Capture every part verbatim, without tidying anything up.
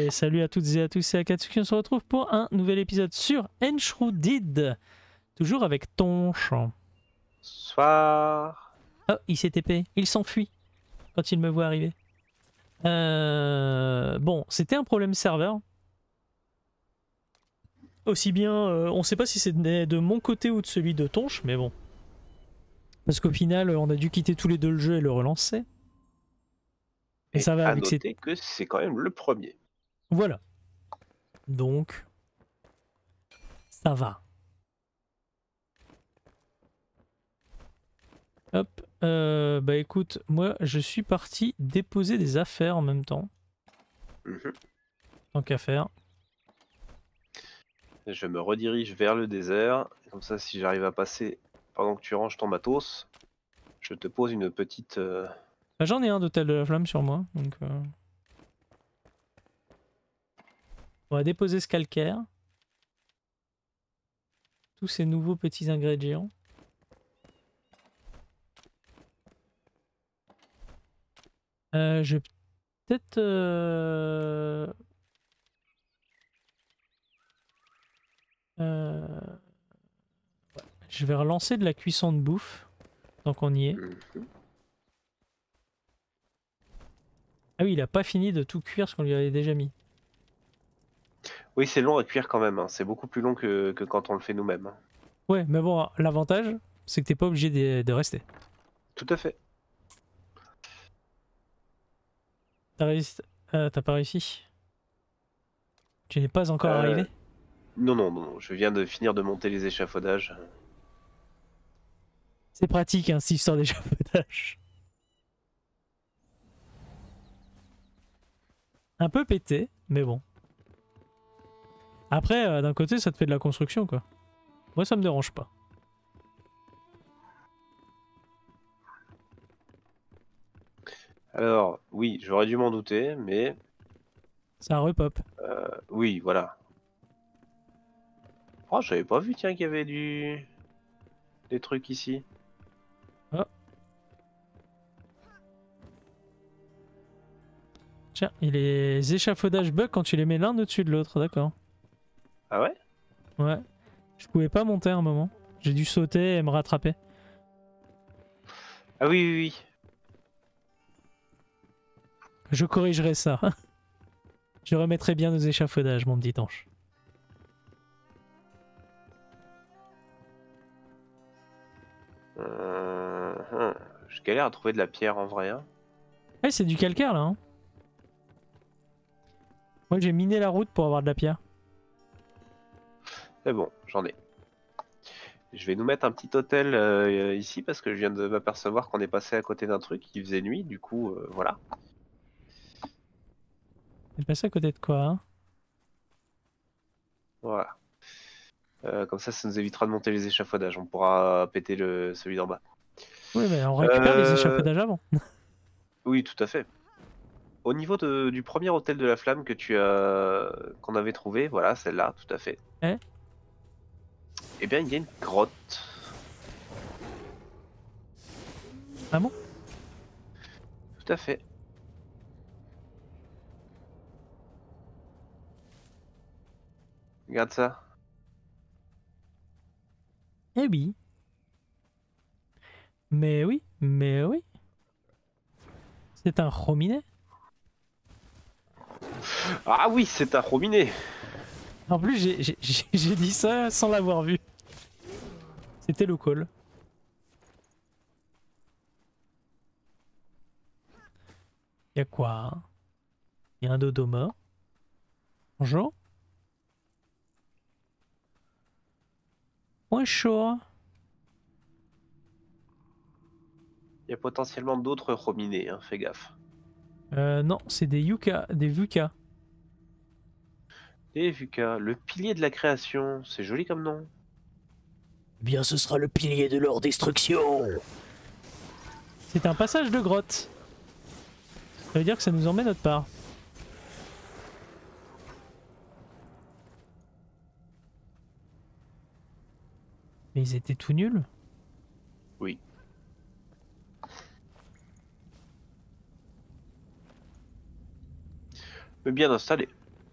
Et salut à toutes et à tous, c'est Akatsuki, on se retrouve pour un nouvel épisode sur Enshrouded. Toujours avec Tonche. Soir. Oh, il s'est T P, il s'enfuit quand il me voit arriver. Euh... Bon, c'était un problème serveur. Aussi bien, euh, on sait pas si c'est de mon côté ou de celui de Tonche, mais bon. Parce qu'au final, on a dû quitter tous les deux le jeu et le relancer. Et, Et ça va à avec ces... noter que c'est quand même le premier. Voilà. Donc, ça va. Hop, euh, bah écoute, moi je suis parti déposer des affaires en même temps. Mmh. Tant qu'à faire. Je me redirige vers le désert. Comme ça, si j'arrive à passer pendant que tu ranges ton matos, je te pose une petite... Euh... Bah, j'en ai un d'hôtel de la flamme sur moi, donc... Euh... On va déposer ce calcaire. Tous ces nouveaux petits ingrédients. Euh, je vais peut-être... Euh... Euh... Ouais. Je vais relancer de la cuisson de bouffe, tant qu'on y est. Mmh. Ah oui, il a pas fini de tout cuire ce qu'on lui avait déjà mis. Oui, c'est long à cuire quand même. Hein. C'est beaucoup plus long que, que quand on le fait nous-mêmes. Hein. Ouais, mais bon, l'avantage, c'est que t'es pas obligé de, de rester. Tout à fait. T'as réussi... euh, t'as pas réussi? Tu n'es pas encore Euh... arrivé? Non, non, non, non. Je viens de finir de monter les échafaudages. C'est pratique, hein, cette histoire d'échafaudage. Un peu pété, mais bon. Après, euh, d'un côté, ça te fait de la construction, quoi. Moi, ça me dérange pas. Alors, oui, j'aurais dû m'en douter, mais... Ça repop. Euh, oui, voilà. Oh, j'avais pas vu, tiens, qu'il y avait du... des trucs ici. Oh. Tiens, et les échafaudages bug quand tu les mets l'un au-dessus de l'autre, d'accord. Ah ouais? Ouais. Je pouvais pas monter à un moment. J'ai dû sauter et me rattraper. Ah oui, oui, oui. Je corrigerai ça. Je remettrai bien nos échafaudages, mon petit ange. Euh, hum. Je galère à trouver de la pierre en vrai. Hein. Ouais, c'est du calcaire, là. Hein. Moi, j'ai miné la route pour avoir de la pierre. Mais bon, j'en ai. Je vais nous mettre un petit hôtel euh, ici parce que je viens de m'apercevoir qu'on est passé à côté d'un truc qui faisait nuit. Du coup, euh, voilà. T'es passé à côté de quoi, hein? Voilà. Euh, comme ça, ça nous évitera de monter les échafaudages. On pourra péter le celui d'en bas. Oui, mais on récupère Euh... les échafaudages avant. Oui, tout à fait. Au niveau de, du premier hôtel de la flamme que tu as, qu'on avait trouvé, voilà, celle-là, tout à fait. Eh? Eh bien, il y a une grotte. Ah bon? Tout à fait. Regarde ça. Eh oui. Mais oui, mais oui. C'est un rominet. Ah oui, c'est un robinet. En plus, j'ai dit ça sans l'avoir vu. C'était le call. Y'a quoi? Y'a un dodo mort. Bonjour. Bonjour. Il y a potentiellement d'autres robinets, hein, fais gaffe. Euh, non, c'est des yucca, des vuka. Et Vuka, le pilier de la création, c'est joli comme nom. Eh bien, ce sera le pilier de leur destruction. C'est un passage de grotte. Ça veut dire que ça nous emmène autre part. Mais ils étaient tout nuls. Oui. Mais bien installé.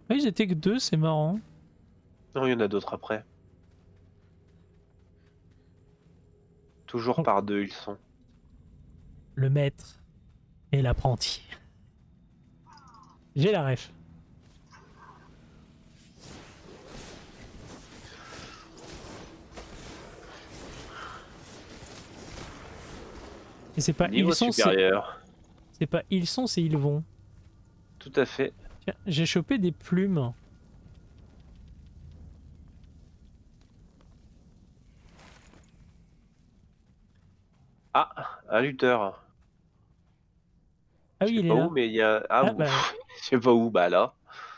Ah, ils étaient que deux, c'est marrant. Non, il y en a d'autres après. Toujours Oh. par deux, ils sont. Le maître et l'apprenti. J'ai la ref. Et c'est pas Niveau ils sont, c'est supérieur. c'est pas ils sont, c'est ils vont. Tout à fait. Tiens, j'ai chopé des plumes. Ah, un lutteur. Ah Je oui, sais il est pas où, là. mais il y a. Ah, Ah ouf. bah, Je sais pas où, bah là.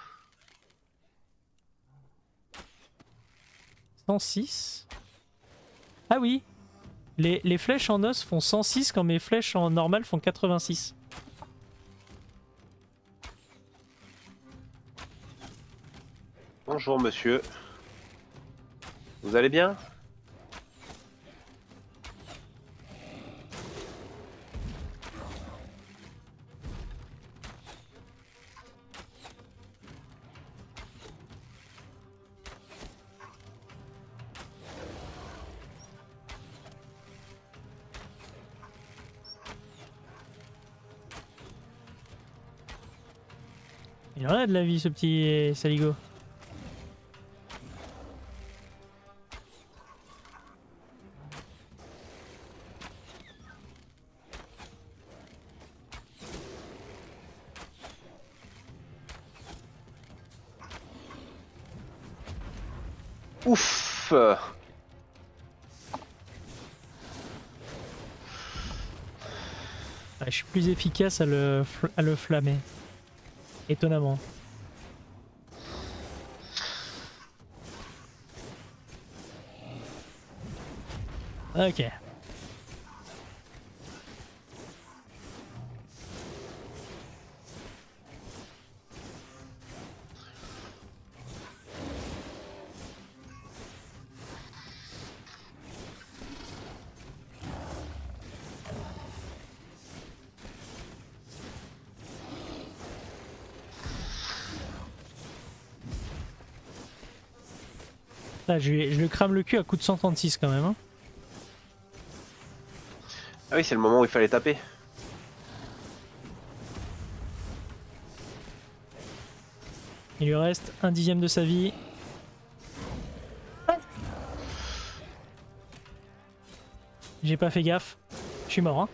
cent six. Ah oui, les, les flèches en os font cent six quand mes flèches en normal font quatre-vingt-six. Bonjour monsieur. Vous allez bien? Il en a de la vie, ce petit saligo. Ouf. Ah, je suis plus efficace à le, fl- à le flammer. Étonnamment. Ok. Là, je, lui- je lui crame le cul à coup de cent trente-six quand même. Hein. Ah oui, c'est le moment où il fallait taper. Il lui reste un dixième de sa vie. J'ai pas fait gaffe. Je suis mort. Hein.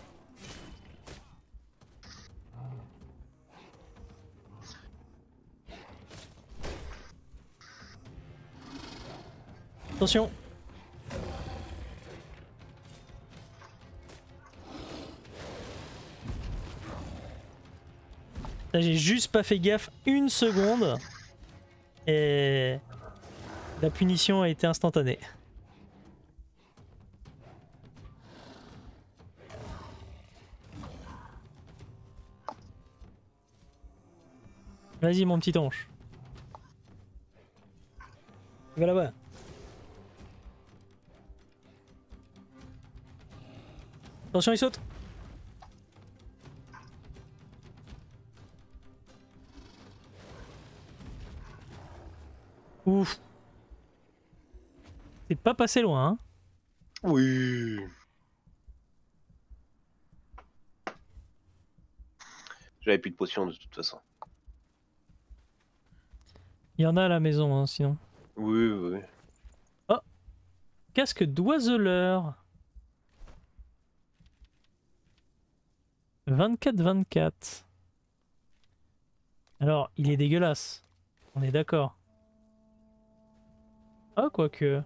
Attention. Là, j'ai juste pas fait gaffe une seconde. Et la punition a été instantanée. Vas-y, mon petit ange. Va là-bas. Attention, il saute. Ouf. C'est pas passé loin, hein. Oui. J'avais plus de potions de toute façon. Il y en a à la maison, hein, sinon. Oui, oui. Oh, casque d'oiseleur. vingt-quatre vingt-quatre. Alors, il est dégueulasse. On est d'accord. Ah, quoique.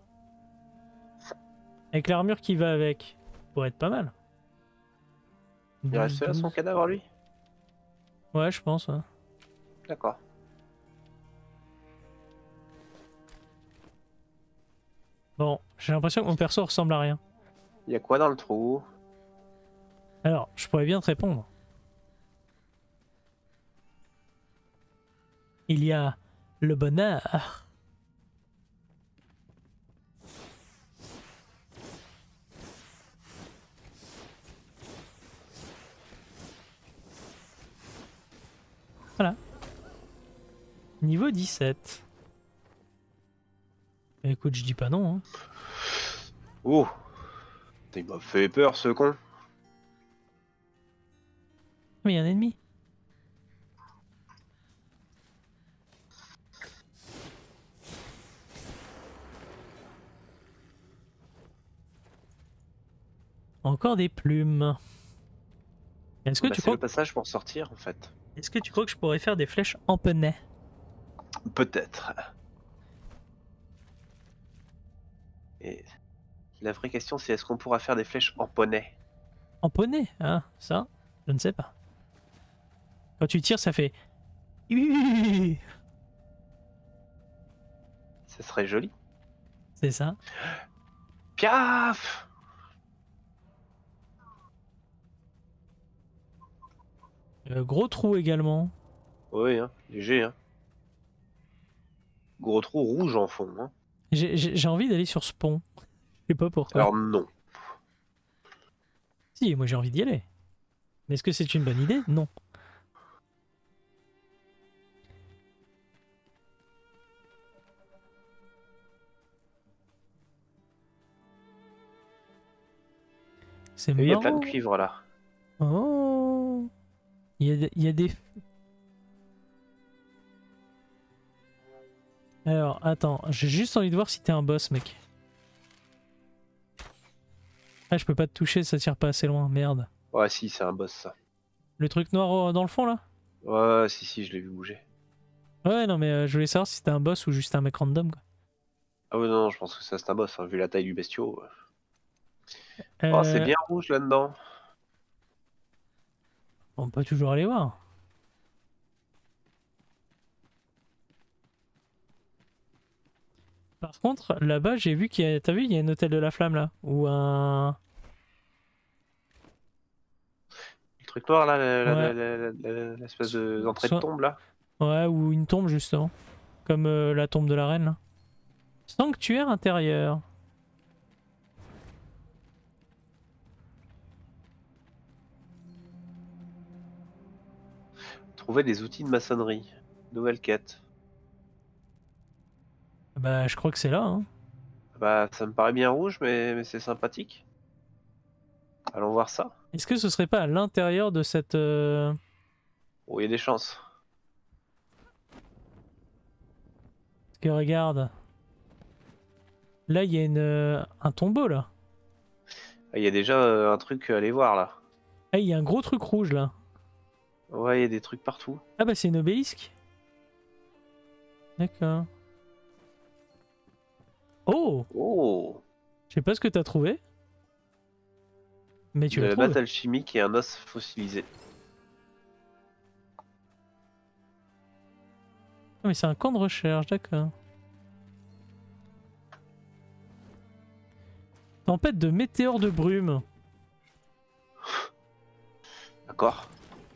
Avec l'armure qui va avec. Pourrait être pas mal. Il reste douze, là son douze. cadavre lui? Ouais, je pense. Ouais. D'accord. Bon, j'ai l'impression que mon perso ressemble à rien. Il y a quoi dans le trou? Alors, je pourrais bien te répondre. Il y a le bonheur. Voilà. Niveau dix-sept. Écoute, je dis pas non. Hein. Oh, il m'a fait peur ce con. Mais il y a un ennemi. Encore des plumes. Est-ce que Bah, tu c'est crois le passage pour sortir en fait. Est-ce que tu crois que je pourrais faire des flèches en poney? Peut-être. Et la vraie question c'est est-ce qu'on pourra faire des flèches en poney? En poney, hein, ça, je ne sais pas. Quand tu tires, ça fait... Ce serait joli. C'est ça. Piaf! Euh, gros trou également. Oui, hein, léger. Hein. Gros trou rouge en fond. Hein. J'ai- J'ai j'ai envie d'aller sur ce pont. Je sais pas pourquoi. Alors non. Si, moi j'ai envie d'y aller. Mais est-ce que c'est une bonne idée? Non. C'est Il y a plein marrant. de cuivre là. Oh. Il y a, des- il y a des... Alors, attends, j'ai juste envie de voir si t'es un boss, mec. Ah, je peux pas te toucher, ça tire pas assez loin, merde. Ouais, si, c'est un boss ça. Le truc noir euh, dans le fond, là? Ouais, si, si, je l'ai vu bouger. Ouais, non, mais euh, je voulais savoir si c'était un boss ou juste un mec random, quoi. Ah ouais, non, je pense que ça c'est un boss, hein, vu la taille du bestiau. Euh, Oh, c'est bien rouge là-dedans. On peut toujours aller voir. Par contre, là-bas, j'ai vu qu'il y a... T'as vu, il y a un hôtel de la flamme, là? Ou un... Le truc noir là, la- la- Ouais. la- la- la- l'espèce de- d'entrée de Soit- tombe là. Ouais, ou une tombe, justement. Comme euh, la tombe de la reine, là. Sanctuaire intérieur. Trouver des outils de maçonnerie. Nouvelle quête. Bah, je crois que c'est là, hein. Bah, ça me paraît bien rouge, mais, mais c'est sympathique. Allons voir ça. Est-ce que ce serait pas à l'intérieur de cette... euh, Oh, il y a des chances. Parce que regarde. Là, il y a une... euh, un tombeau, là. Ah, il y a déjà euh, un truc à aller voir là. Ah, il y a un gros truc rouge, là. Ouais, il y a des trucs partout. Ah bah, c'est une obélisque. D'accord. Oh! Oh! Je sais pas ce que t'as trouvé. Mais tu De l'as la trouvé. batte alchimique et un os fossilisé. Ah, mais c'est un camp de recherche, d'accord. Tempête de météores de brume. D'accord.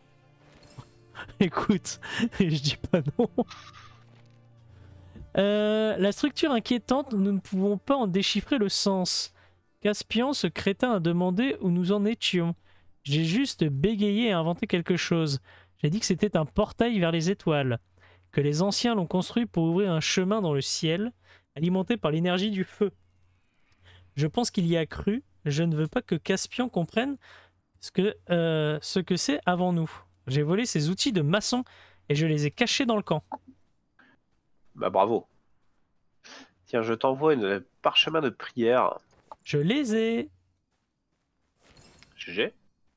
Écoute, je dis pas non. Euh, la structure inquiétante, nous ne pouvons pas en déchiffrer le sens. Caspian, ce crétin, a demandé où nous en étions. J'ai juste bégayé et inventé quelque chose. J'ai dit que c'était un portail vers les étoiles, que les anciens l'ont construit pour ouvrir un chemin dans le ciel, alimenté par l'énergie du feu. Je pense qu'il y a cru. Je ne veux pas que Caspian comprenne ce que euh, ce que c'est avant nous. J'ai volé ses outils de maçon et je les ai cachés dans le camp. Bah bravo. Tiens, je t'envoie une parchemin de prière. Je les ai. G G.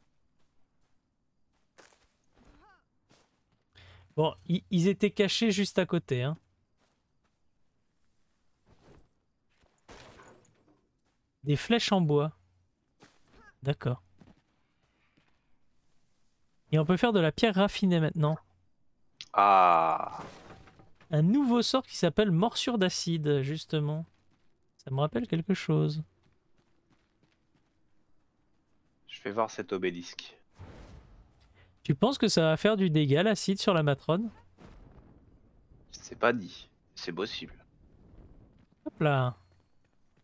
Bon, i- ils étaient cachés juste à côté, hein. Des flèches en bois. D'accord. Et on peut faire de la pierre raffinée maintenant. Ah. Un nouveau sort qui s'appelle morsure d'acide, justement. Ça me rappelle quelque chose. Je vais voir cet obélisque. Tu penses que ça va faire du dégât l'acide sur la matrone? C'est pas dit. C'est possible. Hop là.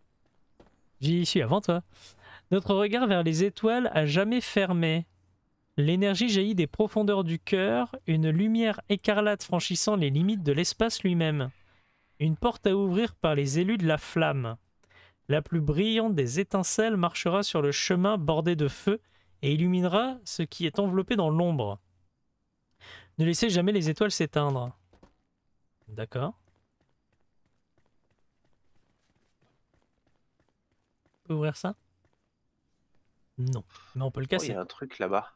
J'y suis avant toi. Notre regard vers les étoiles a jamais fermé. L'énergie jaillit des profondeurs du cœur, une lumière écarlate franchissant les limites de l'espace lui-même. Une porte à ouvrir par les élus de la flamme. La plus brillante des étincelles marchera sur le chemin bordé de feu et illuminera ce qui est enveloppé dans l'ombre. Ne laissez jamais les étoiles s'éteindre. D'accord. On peut ouvrir ça? Non, mais on peut le Oh, il y casser. a un truc là-bas.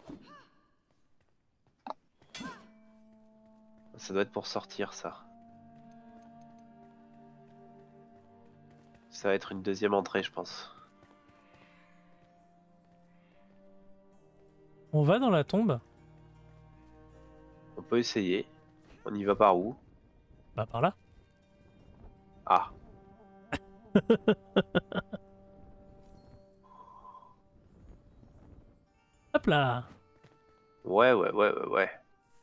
Ça doit être pour sortir, ça. Ça va être une deuxième entrée, je pense. On va dans la tombe? On peut essayer. On y va par où? Bah par là. Ah. Hop là. Ouais, ouais, ouais, ouais, ouais.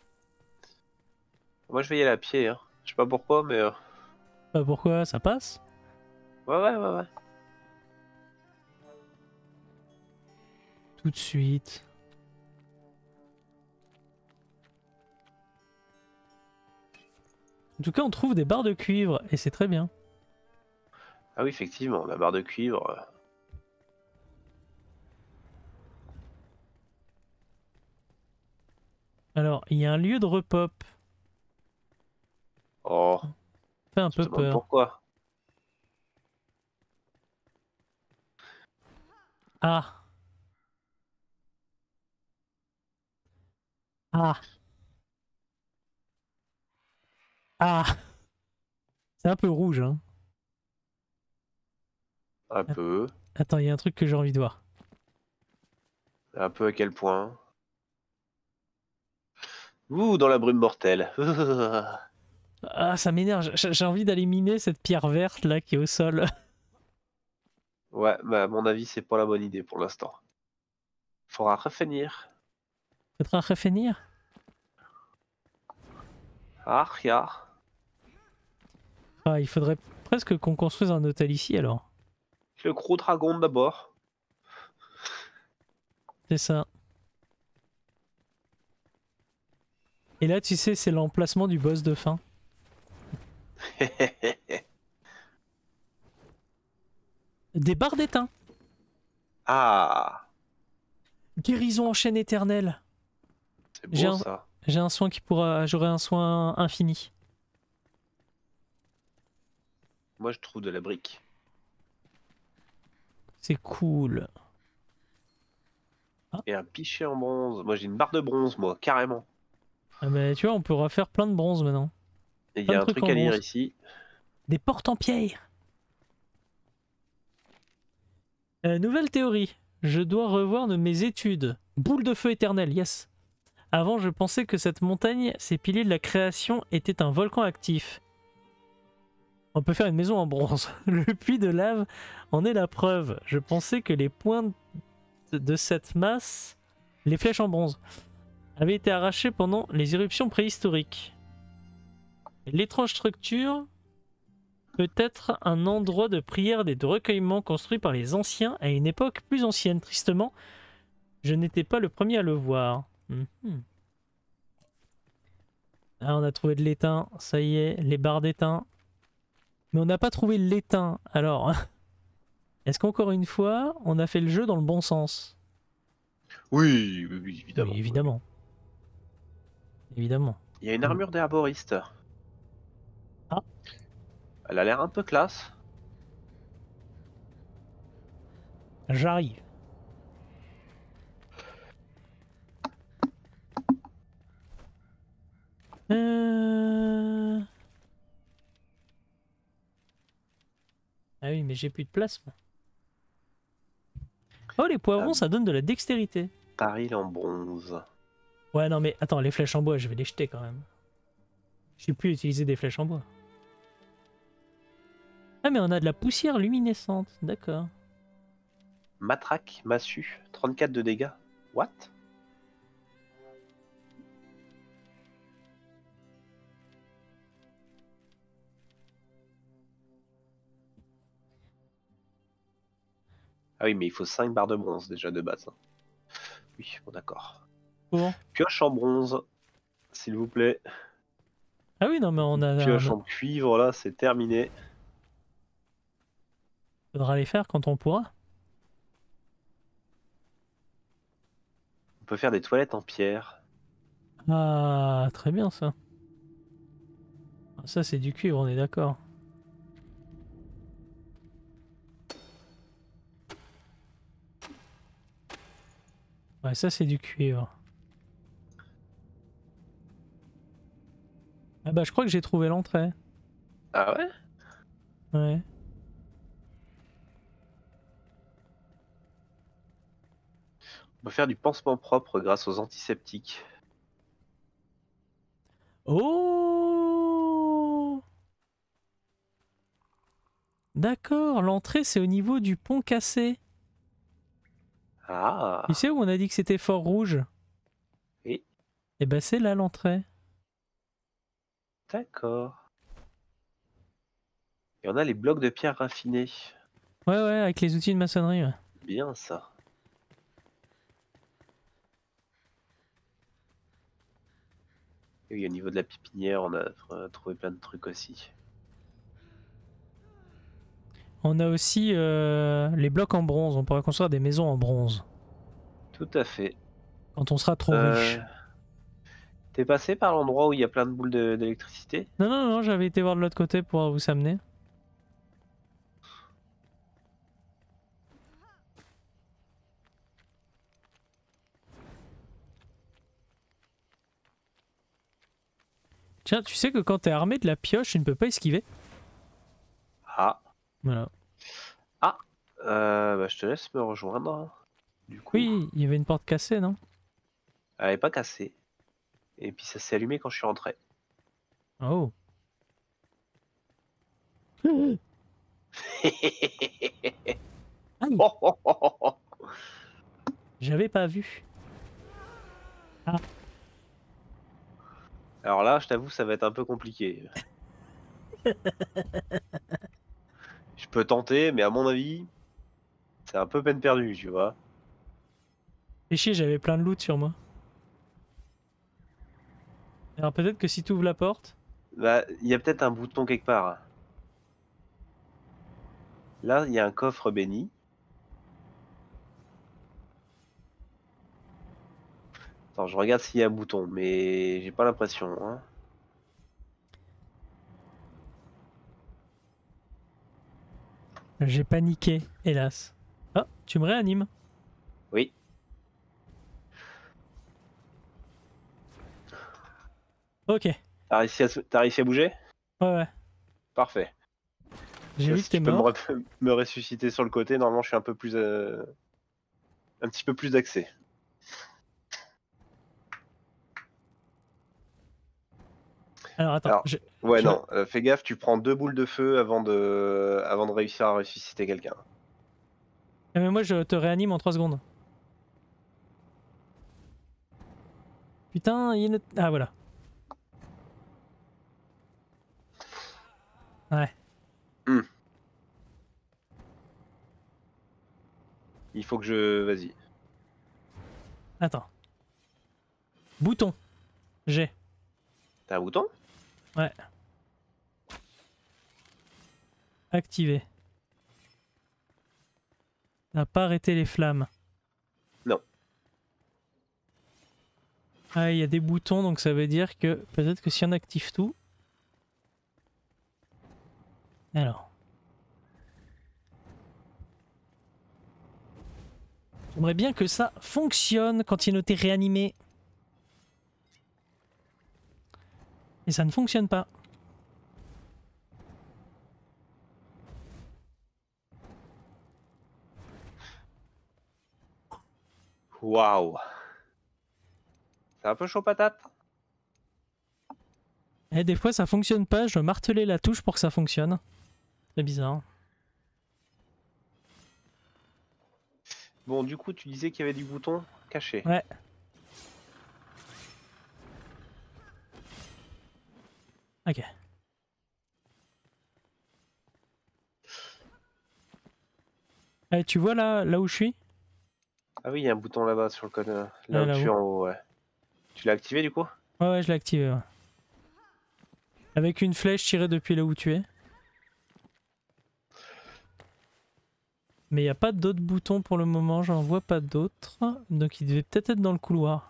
Moi, je vais y aller à pied, hein. Je sais pas pourquoi, mais... euh, Bah pourquoi ça passe? Ouais, ouais, ouais, ouais. Tout de suite. En tout cas, on trouve des barres de cuivre et c'est très bien. Ah oui, effectivement, la barre de cuivre... euh, Alors, il y a un lieu de repop. Oh, Fait un je me peu demande peur. pourquoi. Ah. Ah. Ah. C'est un peu rouge, hein. Un peu. Attends, il y a un truc que j'ai envie de voir. Un peu à quel point? Ouh, dans la brume mortelle. Ah, ça m'énerve. J'ai j'ai envie d'aller miner cette pierre verte là qui est au sol. Ouais, bah à mon avis, c'est pas la bonne idée pour l'instant. Faudra refinir. Faudra refinir. Ah, ya. Ah, il faudrait presque qu'on construise un hôtel ici alors. Le gros dragon d'abord. C'est ça. Et là, tu sais, c'est l'emplacement du boss de fin. Des barres d'étain. Ah, Guérison en chaîne éternelle. c'est J'ai beau un, ça. j'ai un soin qui pourra... J'aurai un soin infini. Moi, je trouve de la brique. C'est cool. Et un pichet en bronze. Moi, j'ai une barre de bronze, moi, carrément. Ah mais tu vois, on pourra faire plein de bronze maintenant. Et il y Plein a de un trucs truc en à lire bronze. ici. Des portes en pierre. Euh, nouvelle théorie. Je dois revoir de mes études. Boule de feu éternelle, yes. Avant, je pensais que cette montagne, ces piliers de la création, était un volcan actif. On peut faire une maison en bronze. Le puits de lave en est la preuve. Je pensais que les points de, de cette masse, les flèches en bronze, avaient été arrachées pendant les éruptions préhistoriques. L'étrange structure peut être un endroit de prière et de recueillement construit par les anciens à une époque plus ancienne. Tristement, je n'étais pas le premier à le voir. Mhm. Ah, on a trouvé de l'étain, ça y est, les barres d'étain. Mais on n'a pas trouvé l'étain. Alors, est-ce qu'encore une fois, on a fait le jeu dans le bon sens? Oui, oui, oui, Oui, évidemment. Oui, oui. évidemment. Évidemment. Il y a une Hmm. armure d'herboriste. Ah, Elle a l'air un peu classe. j'arrive. Euh... Ah oui, mais j'ai plus de place, moi. Oh, les poivrons, Un ça donne de la dextérité. baril en bronze. Ouais, non, mais attends, les flèches en bois, je vais les jeter quand même. Je sais plus utiliser des flèches en bois. Ah, mais on a de la poussière luminescente, d'accord. Matraque, massue, trente-quatre de dégâts. What? Ah oui, mais il faut cinq barres de bronze déjà de base. Oui, bon d'accord. Pour... Pioche en bronze, s'il vous plaît. Ah oui, non, mais on a... Pioche on en cuivre, là, c'est terminé. faudra les faire quand on pourra. On peut faire des toilettes en pierre. Ah, très bien ça. Ça, c'est du cuivre, on est d'accord. Ouais, ça, c'est du cuivre. Ah bah, je crois que j'ai trouvé l'entrée. Ah ouais? Ouais. On peut faire du pansement propre grâce aux antiseptiques. Oh! D'accord, l'entrée, c'est au niveau du pont cassé. Tu Ah, sais où on a dit que c'était Fort Rouge? oui, Eh ben, c'est là l'entrée. d'accord. Et on a les blocs de pierre raffinés. Ouais, ouais, avec les outils de maçonnerie. Ouais. Bien ça. Et oui, au niveau de la pépinière, on a euh, trouvé plein de trucs aussi. On a aussi euh, les blocs en bronze. On pourra construire des maisons en bronze. Tout à fait. Quand on sera trop Euh, riche. T'es passé par l'endroit où il y a plein de boules de- d'électricité? Non, non, non, j'avais été voir de l'autre côté pour vous amener. Tiens, tu sais que quand t'es armé de la pioche, tu ne peux pas esquiver. Ah, Voilà. ah, euh, bah, je te laisse me rejoindre, hein, du coup. Oui, il y avait une porte cassée, non? Elle est pas cassée. Et puis ça s'est allumé quand je suis rentré. Oh. Aïe, Oh, oh, oh, oh, oh. j'avais pas vu. Ah. Alors là, je t'avoue, ça va être un peu compliqué. Je peux tenter, mais à mon avis, c'est un peu peine perdue, tu vois. Fais chier, j'avais plein de loot sur moi. Alors peut-être que si tu ouvres la porte... Bah, il y a peut-être un bouton quelque part. Là, il y a un coffre béni. Attends, je regarde s'il y a un bouton, mais j'ai pas l'impression, hein. J'ai paniqué, hélas. Ah, tu me réanimes. Oui. Ok. T'as réussi à, t'as réussi à bouger? Ouais, ouais. Parfait. J'ai Là, vu si que t'es tu peux me, mort. re- me ressusciter sur le côté, normalement, je suis un peu plus, euh, un petit peu plus d'accès. Alors attends, Alors, je... ouais, je... non, euh, fais gaffe, tu prends deux boules de feu avant de, avant de réussir à ressusciter quelqu'un. Ah, mais moi je te réanime en trois secondes. Putain, il y a une... Ah voilà. Ouais. Hmm. Il faut que je, vas-y. Attends. Bouton. J'ai. T'as un bouton? Ouais. Activé. Ça n'a pas arrêté les flammes. Non. Ah, il y a des boutons, donc ça veut dire que peut-être que si on active tout... Alors. J'aimerais bien que ça fonctionne quand il est noté réanimé. Et ça ne fonctionne pas. Waouh. C'est un peu chaud patate. Et des fois ça fonctionne pas, je dois marteler la touche pour que ça fonctionne. C'est bizarre. Bon, du coup, tu disais qu'il y avait du bouton caché. Ouais. Ok. Eh, tu vois là, là où je suis? Ah oui, il y a un bouton là-bas sur le côté. Là Ah, au-dessus là-haut. en haut, ouais. Tu l'as activé du coup? Ouais, ouais, je l'ai activé. Ouais. Avec une flèche tirée depuis là où tu es. Mais il n'y a pas d'autres boutons pour le moment, j'en vois pas d'autres. Donc il devait peut-être être dans le couloir.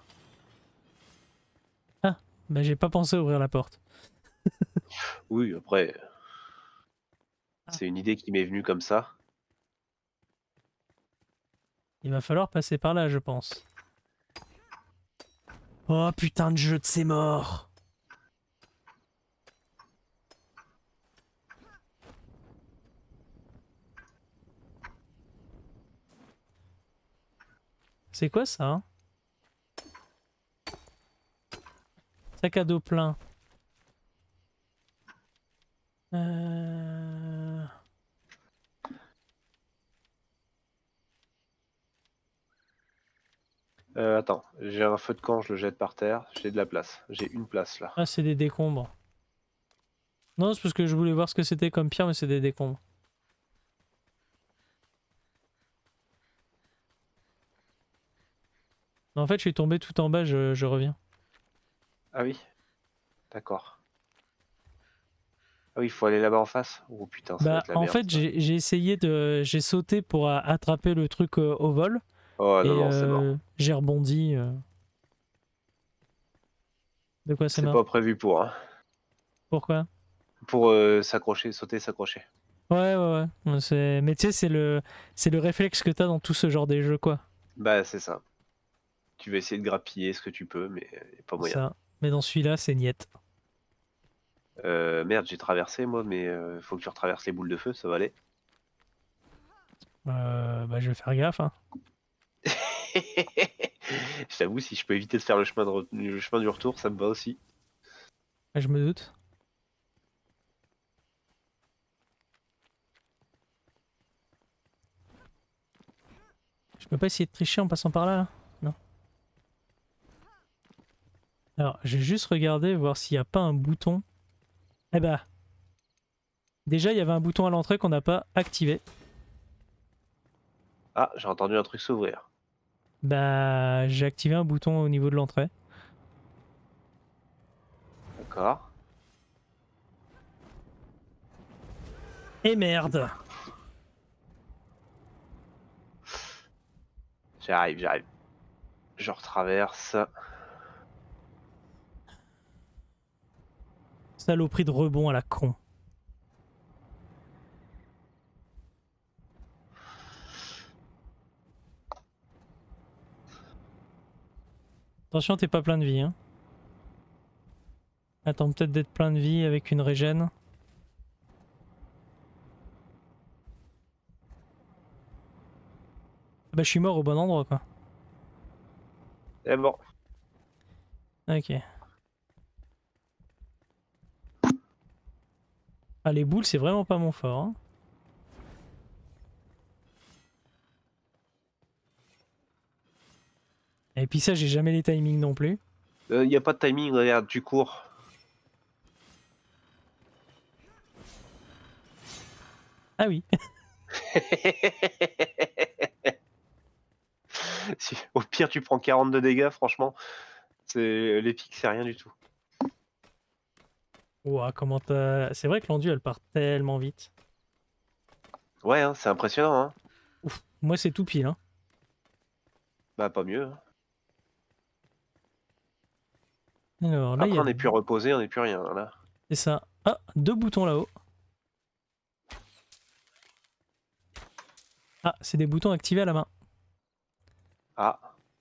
Ah, bah j'ai pas pensé à ouvrir la porte. Oui, après, Ah. c'est une idée qui m'est venue comme ça. Il va falloir passer par là, je pense. Oh putain de jeu de c'est mort. C'est quoi ça hein? Sac à dos plein. Euh... Euh, attends, j'ai un feu de camp, je le jette par terre. J'ai de la place. J'ai une place là. Ah, c'est des décombres. Non, c'est parce que je voulais voir ce que c'était comme pierre, mais c'est des décombres. En fait, je suis tombé tout en bas, je, je reviens. Ah oui, d'accord. Ah oui, il faut aller là-bas en face. Oh putain, ça va Bah, être la en merde fait, ça. j'ai j'ai essayé de. J'ai sauté pour a- attraper le truc euh, au vol. Oh non, Et non, c'est euh, mort. j'ai rebondi. euh. De quoi c'est C'est mort? pas prévu pour, hein. Pourquoi? Pour euh, s'accrocher, sauter, s'accrocher. Ouais, ouais, ouais. C'est- Mais tu sais, c'est le... c'est le réflexe que t'as dans tout ce genre de jeux, quoi. Bah, c'est ça. Tu vas essayer de grappiller ce que tu peux, mais euh, y a pas moyen. Ça. Mais dans celui-là, c'est niette. Euh, merde, j'ai traversé moi, mais euh, faut que tu retraverses les boules de feu, ça va aller. Euh, bah, je vais faire gaffe, hein. Je t'avoue, si je peux éviter de faire le chemin, de re- le chemin du retour, ça me va aussi. Ouais, je me doute. Je peux pas essayer de tricher en passant par là, là? Non. Alors, j'ai juste regardé, voir s'il n'y a pas un bouton. Eh bah. Déjà, il y avait un bouton à l'entrée qu'on n'a pas activé. Ah, j'ai entendu un truc s'ouvrir. Bah, j'ai activé un bouton au niveau de l'entrée. D'accord. Et merde! J'arrive, j'arrive. Je retraverse. Saloperie de rebond à la con. Attention, t'es pas plein de vie, hein. Attends peut-être d'être plein de vie avec une régène. Bah, je suis mort au bon endroit, quoi. C'est bon. Ok. Ah, les boules, c'est vraiment pas mon fort, hein. Et puis ça, j'ai jamais les timings non plus. Il euh, n'y a pas de timing, regarde, tu cours. Ah oui. Si, au pire, tu prends quarante-deux dégâts, franchement. C'est l'épique, c'est rien du tout. Ouah, comment t'as... C'est vrai que l'endu, elle part tellement vite. Ouais, hein, c'est impressionnant, hein. Ouf, moi c'est tout pile, hein. Bah, pas mieux, hein. Alors là, il y Après, a... on n'est plus reposé, on n'est plus rien, là. C'est ça. Ah, deux boutons là-haut. Ah, c'est des boutons activés à la main. Ah.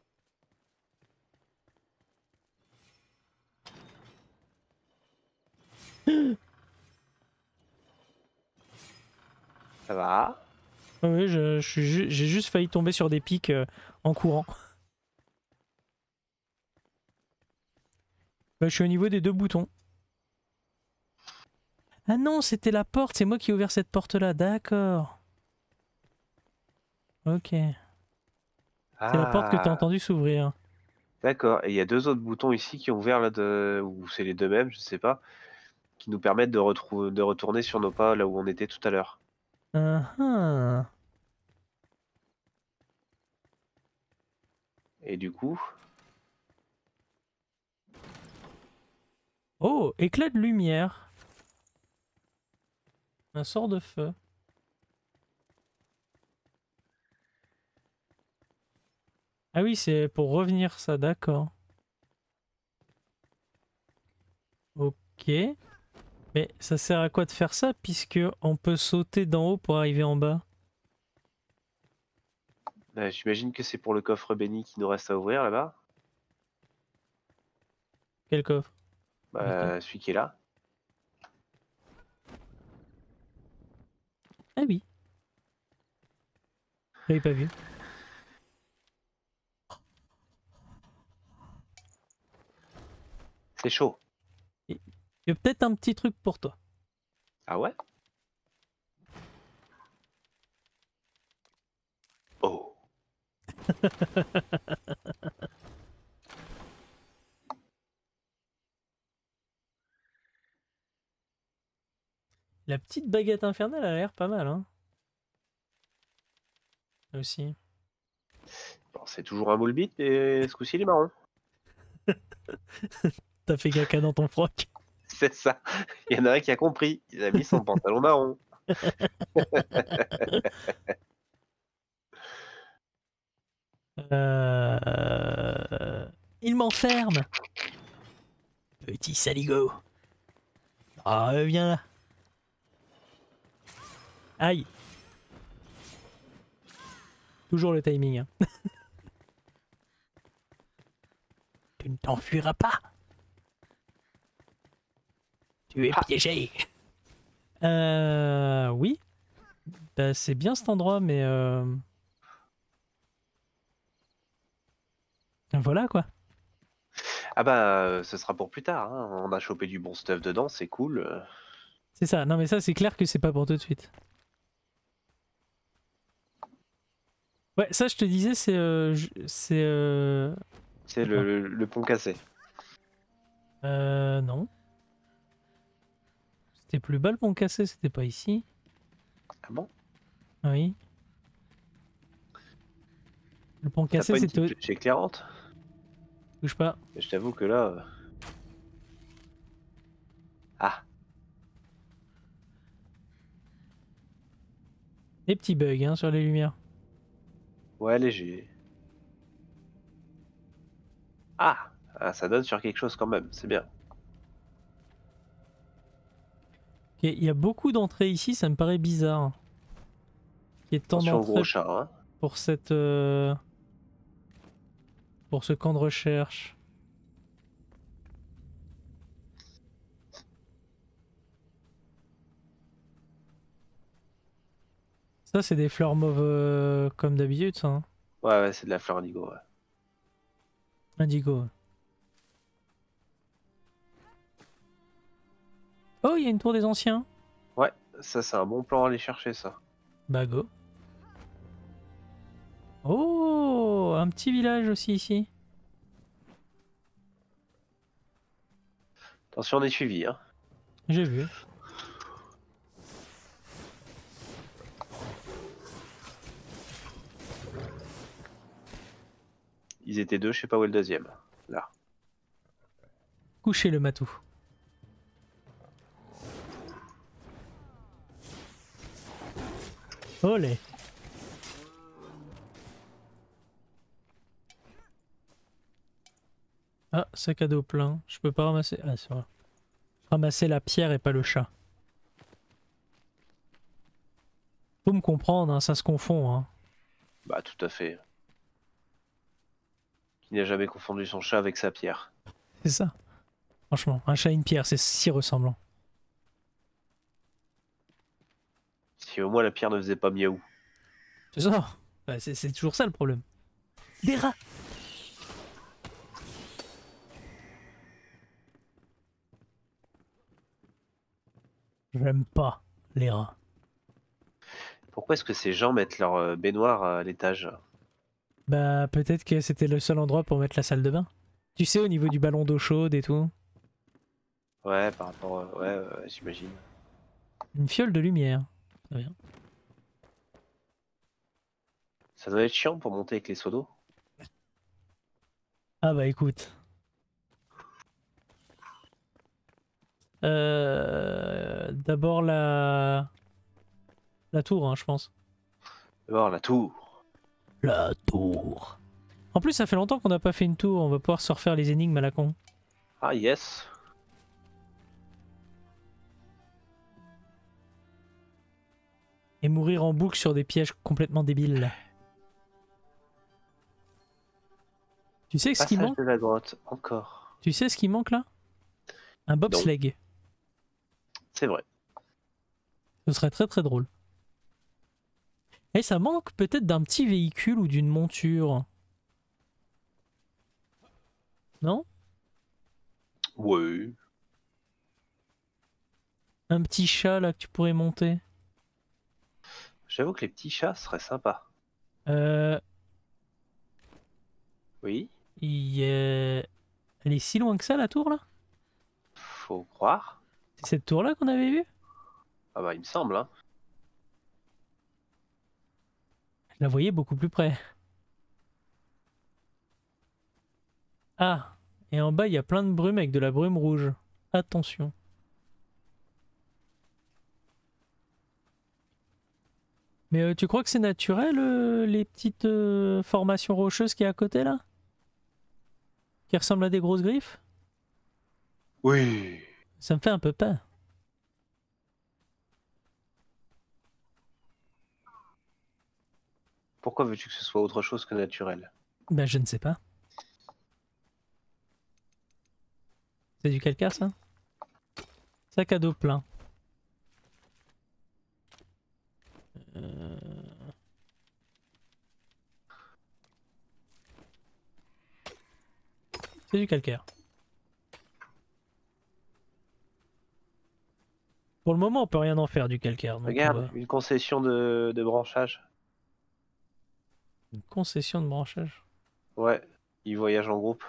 Ça va. Ah oui, je, je suis ju- j'ai juste failli tomber sur des pics euh, en courant. Bah, je suis au niveau des deux boutons. Ah non, c'était la porte, c'est moi qui ai ouvert cette porte-là, d'accord. Ok. C'est la porte que t'as Ah. entendu s'ouvrir. D'accord. Et il y a deux autres boutons ici qui ont ouvert là, de... ou c'est les deux mêmes, je sais pas, qui nous permettent de, retrou- de retourner sur nos pas là où on était tout à l'heure. Ah ah. Et du coup, Oh, éclat de lumière. Un sort de feu. Ah oui, c'est pour revenir ça, d'accord. Ok. Mais ça sert à quoi de faire ça puisque on peut sauter d'en haut pour arriver en bas? Euh, J'imagine que c'est pour le coffre béni qui nous reste à ouvrir là-bas. Quel coffre? Lequel? Bah, celui qui est là. Ah oui, j'avais pas vu. C'est chaud. Il y a peut-être un petit truc pour toi. Ah ouais? Oh. La petite baguette infernale a l'air pas mal, hein. Aussi. Bon, c'est toujours un moule bit, mais ce coup-ci il est marron. T'as fait caca dans ton froc. C'est ça. Il y en a un qui a compris. Il a mis son pantalon marron. Euh... Il m'enferme. Petit saligo. Ah, viens là. Aïe. Toujours le timing. Hein. Tu ne t'enfuiras pas. Tu es Ah. piégé. Euh... Oui. Bah, c'est bien cet endroit, mais... Euh... Voilà, quoi. Ah bah, euh, ce sera pour plus tard. Hein. On a chopé du bon stuff dedans, c'est cool. euh. C'est ça. Non, mais ça, c'est clair que c'est pas pour tout de suite. Ouais, ça, je te disais, c'est... Euh... je- C'est... Euh... C'est Attends. le, le, le pont cassé. Euh... Non. C'était plus bas le pont cassé, c'était pas ici. Ah bon? Oui. Le pont T'as cassé, pas une c'était... petite flèche éclairante? Bouge pas. Mais je t'avoue que là... euh, Ah, Des petits bugs hein, sur les lumières. ouais, léger. Ah, ah, ça donne sur quelque chose quand même, c'est bien. Ok, il y a beaucoup d'entrées ici, ça me paraît bizarre. Il y ait tant Attention au gros d'entrées chat, hein. pour cette... euh, pour ce camp de recherche. Ça, c'est des fleurs mauves euh, comme d'habitude, ça. Hein. Ouais, ouais, c'est de la fleur indigo, ouais. Indigo. Oh, il y a une tour des anciens. Ouais, ça c'est un bon plan à aller chercher, ça. Bah go. Oh, un petit village aussi ici. Attention, on est suivi, hein. J'ai vu. Ils étaient deux, je sais pas où est le deuxième. Là. Coucher le matou. Olé. Ah, sac à dos plein. Je peux pas ramasser... Ah, c'est vrai. Ramasser la pierre et pas le chat. Faut me comprendre, hein, ça se confond. Hein. Bah, tout à fait. Qui n'a jamais confondu son chat avec sa pierre. C'est ça. Franchement, un chat et une pierre, c'est si ressemblant. Si au moins la pierre ne faisait pas miaou. C'est ça. Bah, c'est c'est toujours ça le problème. Des rats. J'aime pas les rats. Pourquoi est-ce que ces gens mettent leur euh, baignoire à l'étage? Bah peut-être que c'était le seul endroit pour mettre la salle de bain. Tu sais, au niveau du ballon d'eau chaude et tout. Ouais, par rapport... à- Ouais, ouais, ouais, j'imagine. Une fiole de lumière. Très bien. Ça doit être chiant pour monter avec les seaux d'eau. Ah bah écoute. Euh, D'abord la... La tour, hein, je pense. D'abord la tour. La tour. En plus, ça fait longtemps qu'on n'a pas fait une tour. On va pouvoir se refaire les énigmes à la con. Ah yes. Et mourir en boucle sur des pièges complètement débiles. Tu sais ce qui Passage manque? de la grotte, encore. Tu sais ce qui manque là? Un bobsleigh. C'est vrai. Ce serait très très drôle. Et ça manque peut-être d'un petit véhicule ou d'une monture. Non? Oui. Un petit chat là que tu pourrais monter. J'avoue que les petits chats seraient sympas. Euh... Oui. il est- Elle est si loin que ça la tour là? Faut croire. C'est cette tour là qu'on avait vue? Ah bah il me semble, hein. Je la voyais beaucoup plus près. Ah, et en bas il y a plein de brume avec de la brume rouge. Attention. Mais euh, tu crois que c'est naturel euh, les petites euh, formations rocheuses qui est à côté là? Qui ressemblent à des grosses griffes? Oui. Ça me fait un peu peur. Pourquoi veux-tu que ce soit autre chose que naturel? Ben je ne sais pas. C'est du calcaire ça? Sac à dos plein. Euh... C'est du calcaire. Pour le moment on peut rien en faire du calcaire. Donc Regarde, on va- une concession de, de branchage. Une concession de branchage. Ouais, ils voyagent en groupe.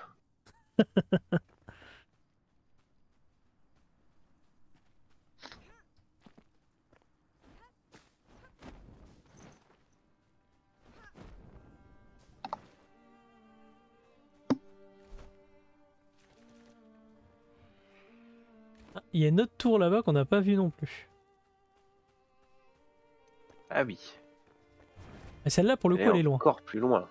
Ah, il y a une autre tour là-bas qu'on n'a pas vue non plus. Ah oui. Et celle-là pour le Elle coup elle est loin. encore plus loin.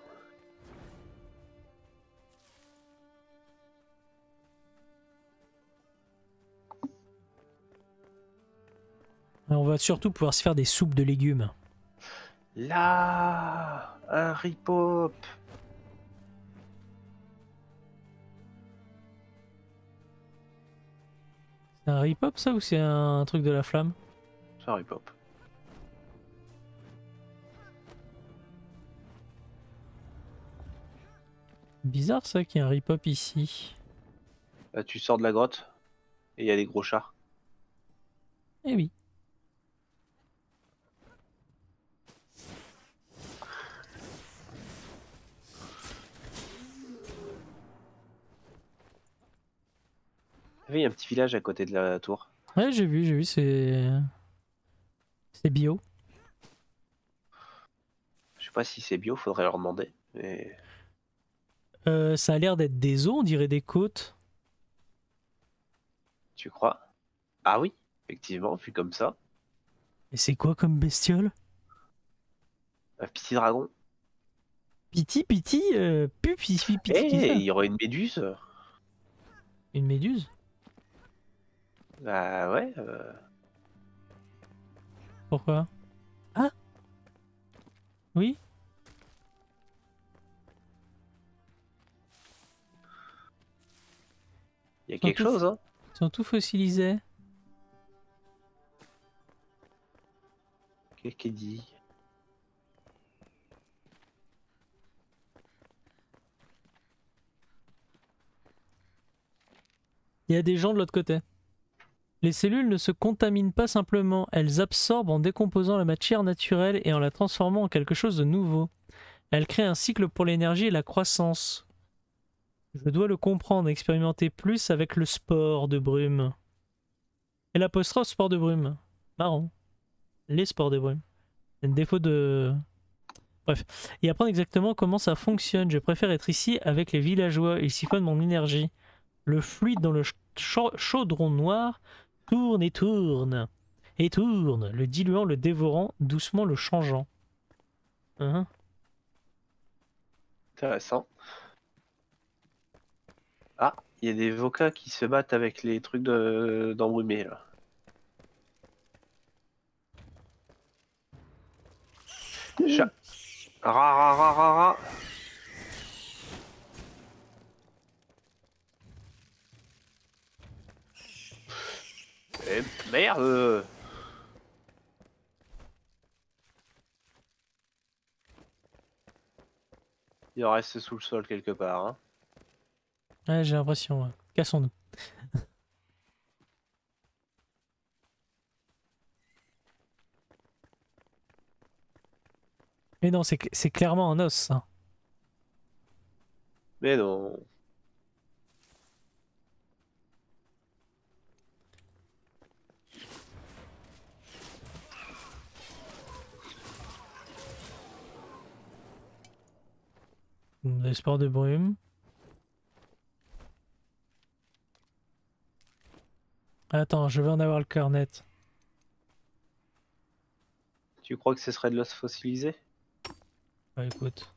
On va surtout pouvoir se faire des soupes de légumes. Là, un ripop. C'est un rip-hop ça ou c'est un truc de la flamme? C'est un ripop. Bizarre ça qu'il y ait un rip-hop ici. Là, tu sors de la grotte et il y a des gros chars. Eh oui. Il y a un petit village à côté de la tour. Ouais j'ai vu, j'ai vu, c'est... C'est bio. Je sais pas si c'est bio, faudrait leur demander. Mais... Euh, ça a l'air d'être des eaux, on dirait des côtes. Tu crois? Ah oui, effectivement, vu comme ça. Et c'est quoi comme bestiole? Un petit dragon. Piti, piti, euh, pu, piti, piti, Eh, piti, il y aurait une méduse. Une méduse? Bah ouais. euh, Pourquoi? Ah! Oui? Il y a Sont quelque tous- chose, hein. Ils sont tous fossilisés. Qu'est-ce qu'il dit? Il y a des gens de l'autre côté. Les cellules ne se contaminent pas simplement, elles absorbent en décomposant la matière naturelle et en la transformant en quelque chose de nouveau. Elles créent un cycle pour l'énergie et la croissance. Je dois le comprendre, expérimenter plus avec le spore de brume. Et l'apostrophe spore de brume. Marrant. Les spores de brume. C'est un défaut de... Bref. Et apprendre exactement comment ça fonctionne. Je préfère être ici avec les villageois. Ils siphonnent mon énergie. Le fluide dans le ch- chaudron noir Tourne et tourne. Et tourne, le diluant, le dévorant, doucement le changeant. Hein? Intéressant. Ah, il y a des vocats qui se battent avec les trucs de d'embrumé là. Chat. Ra ra ra ra ra. Eh merde. Il en reste sous le sol quelque part. Hein. Ouais, j'ai l'impression. Ouais. Cassons-nous. Mais non, c'est c'est clairement un os, ça. Mais non. Des sports de brume. Attends, je vais en avoir le cœur net. Tu crois que ce serait de l'os fossilisé? Bah écoute.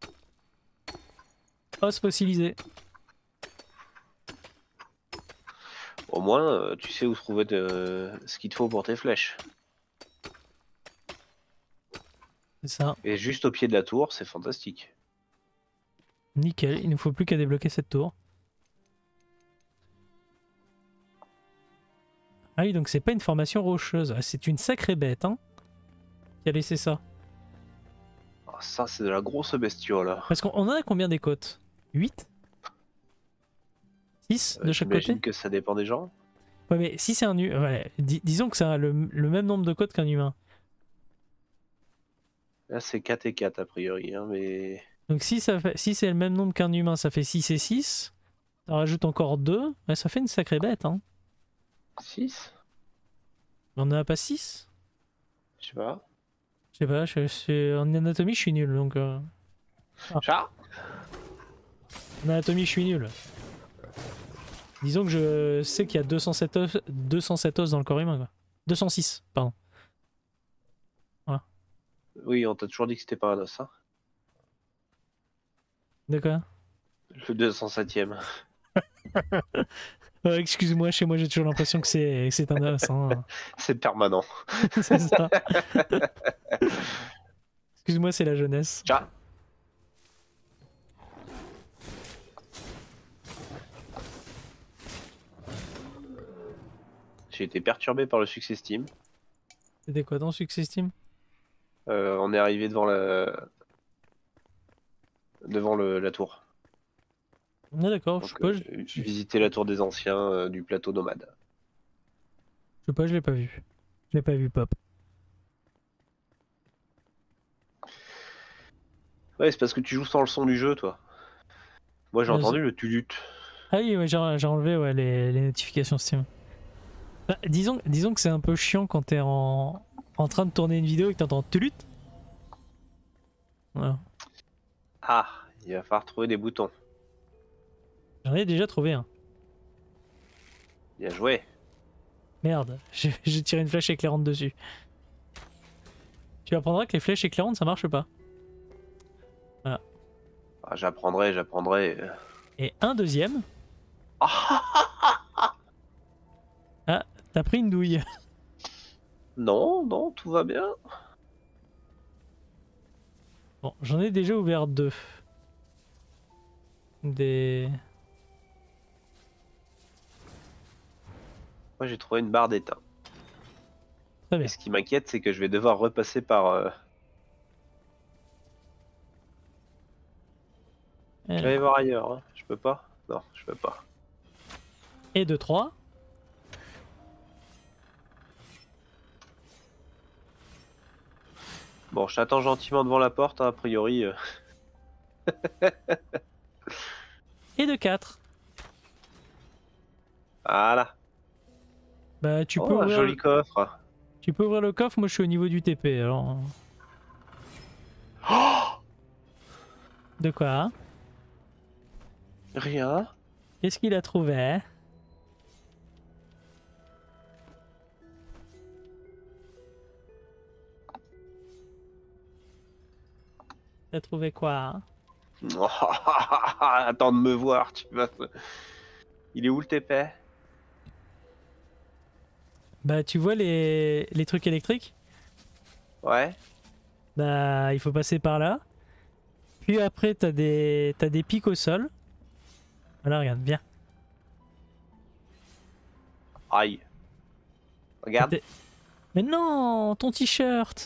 Os fossilisé. Au moins, euh, tu sais où trouver de... ce qu'il te faut pour tes flèches. C'est ça. Et juste au pied de la tour, c'est fantastique. Nickel, il ne faut plus qu'à débloquer cette tour. Ah oui, donc c'est pas une formation rocheuse. Ah, c'est une sacrée bête, hein, qui a laissé ça. Ah, ça, c'est de la grosse bestiole. Parce qu'on on en a combien des côtes? huit? six de Euh, chaque côté? J'imagine que ça dépend des gens. Ouais, mais si c'est un humain... Ouais, dis- disons que ça a le, le même nombre de côtes qu'un humain. Là, c'est quatre et quatre a priori, hein, mais... Donc si, ça fait, si c'est le même nombre qu'un humain, ça fait six et six. Ça rajoute encore deux. Ouais, ça fait une sacrée bête, hein. six? On en a pas six? Je sais pas. Je sais pas, je, je- en anatomie je suis nul, donc... euh, Chat. En anatomie je suis nul. Disons que je sais qu'il y a deux cent sept os, deux cent sept os dans le corps humain, quoi. deux cent six, pardon. Oui, on t'a toujours dit que c'était pas un os, hein. D'accord. Le deux cent septième. Euh, Excuse-moi, chez moi j'ai toujours l'impression que c'est que c'est un os. Hein. C'est permanent. C'est ça. Excuse-moi, c'est la jeunesse. Chat. J'ai été perturbé par le succès Steam. C'était quoi ton succès Steam? Euh, on est arrivé devant la devant le, la tour. Ah d'accord, je Donc, sais pas, euh, je, je- visiter la tour des anciens euh, du plateau nomade. je sais pas, je l'ai pas vu. Je l'ai pas vu pop. Ouais, c'est parce que tu joues sans le son du jeu, toi. Moi, j'ai Euh, entendu le tulut. Ah oui, ouais, j'ai j'ai enlevé ouais, les, les notifications Steam. Bah, disons, disons que c'est un peu chiant quand t'es en, en train de tourner une vidéo et que t'entends tulut. Voilà. Ah, il va falloir trouver des boutons. J'en ai déjà trouvé un. Bien joué. Merde, j'ai j'ai tiré une flèche éclairante dessus. Tu apprendras que les flèches éclairantes ça marche pas. Ah, j'apprendrai, j'apprendrai. Et un deuxième. Ah, Ah, t'as pris une douille. non, non, tout va bien. Bon, j'en ai déjà ouvert deux. Des... Moi, j'ai trouvé une barre d'étain. Très bien. Et ce qui m'inquiète, c'est que je vais devoir repasser par... Euh... Euh, J'allais voir ailleurs, hein. Je peux pas? Non, je peux pas. Et deux, trois. Bon, je t'attends gentiment devant la porte, hein, a priori. euh. Et deux, quatre. Voilà. Bah tu Oh, peux un ouvrir... joli coffre. Tu peux ouvrir le coffre, moi je suis au niveau du T P alors. Oh, De quoi? rien. Qu'est-ce qu'il a trouvé? T'as trouvé quoi? Attends de me voir, tu vas. Il est où le T P? Bah tu vois les, les trucs électriques? Ouais. Bah il faut passer par là. Puis après t'as des t'as des pics au sol. Voilà, regarde bien. Aïe. Regarde. Mais non, ton t-shirt.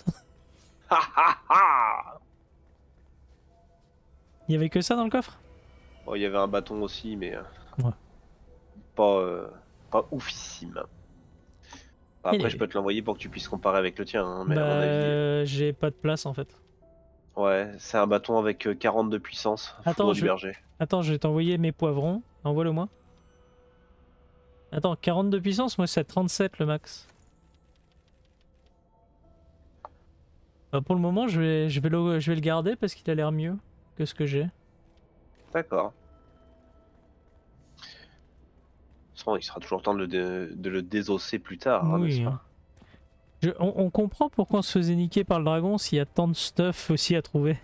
Il y avait que ça dans le coffre? Bon, il y avait un bâton aussi, mais euh, Ouais. pas, euh, pas oufissime. Après, Il je est- peux te l'envoyer pour que tu puisses comparer avec le tien, hein, mais à mon avis, Bah j'ai pas de place en fait. ouais, c'est un bâton avec euh, quarante de puissance, Attends, foudre du je berger. Attends, je vais t'envoyer mes poivrons. Envoie-le moi. Attends, quarante de puissance, moi c'est trente-sept le max. Bah, pour le moment, je vais, je vais, le, je vais le garder parce qu'il a l'air mieux que ce que j'ai. De D'accord. De toute façon, il sera toujours temps de le, dé- de le désosser plus tard, hein, n'est-ce Oui. hein. pas? Je- on, on comprend pourquoi on se faisait niquer par le dragon s'il y a tant de stuff aussi à trouver.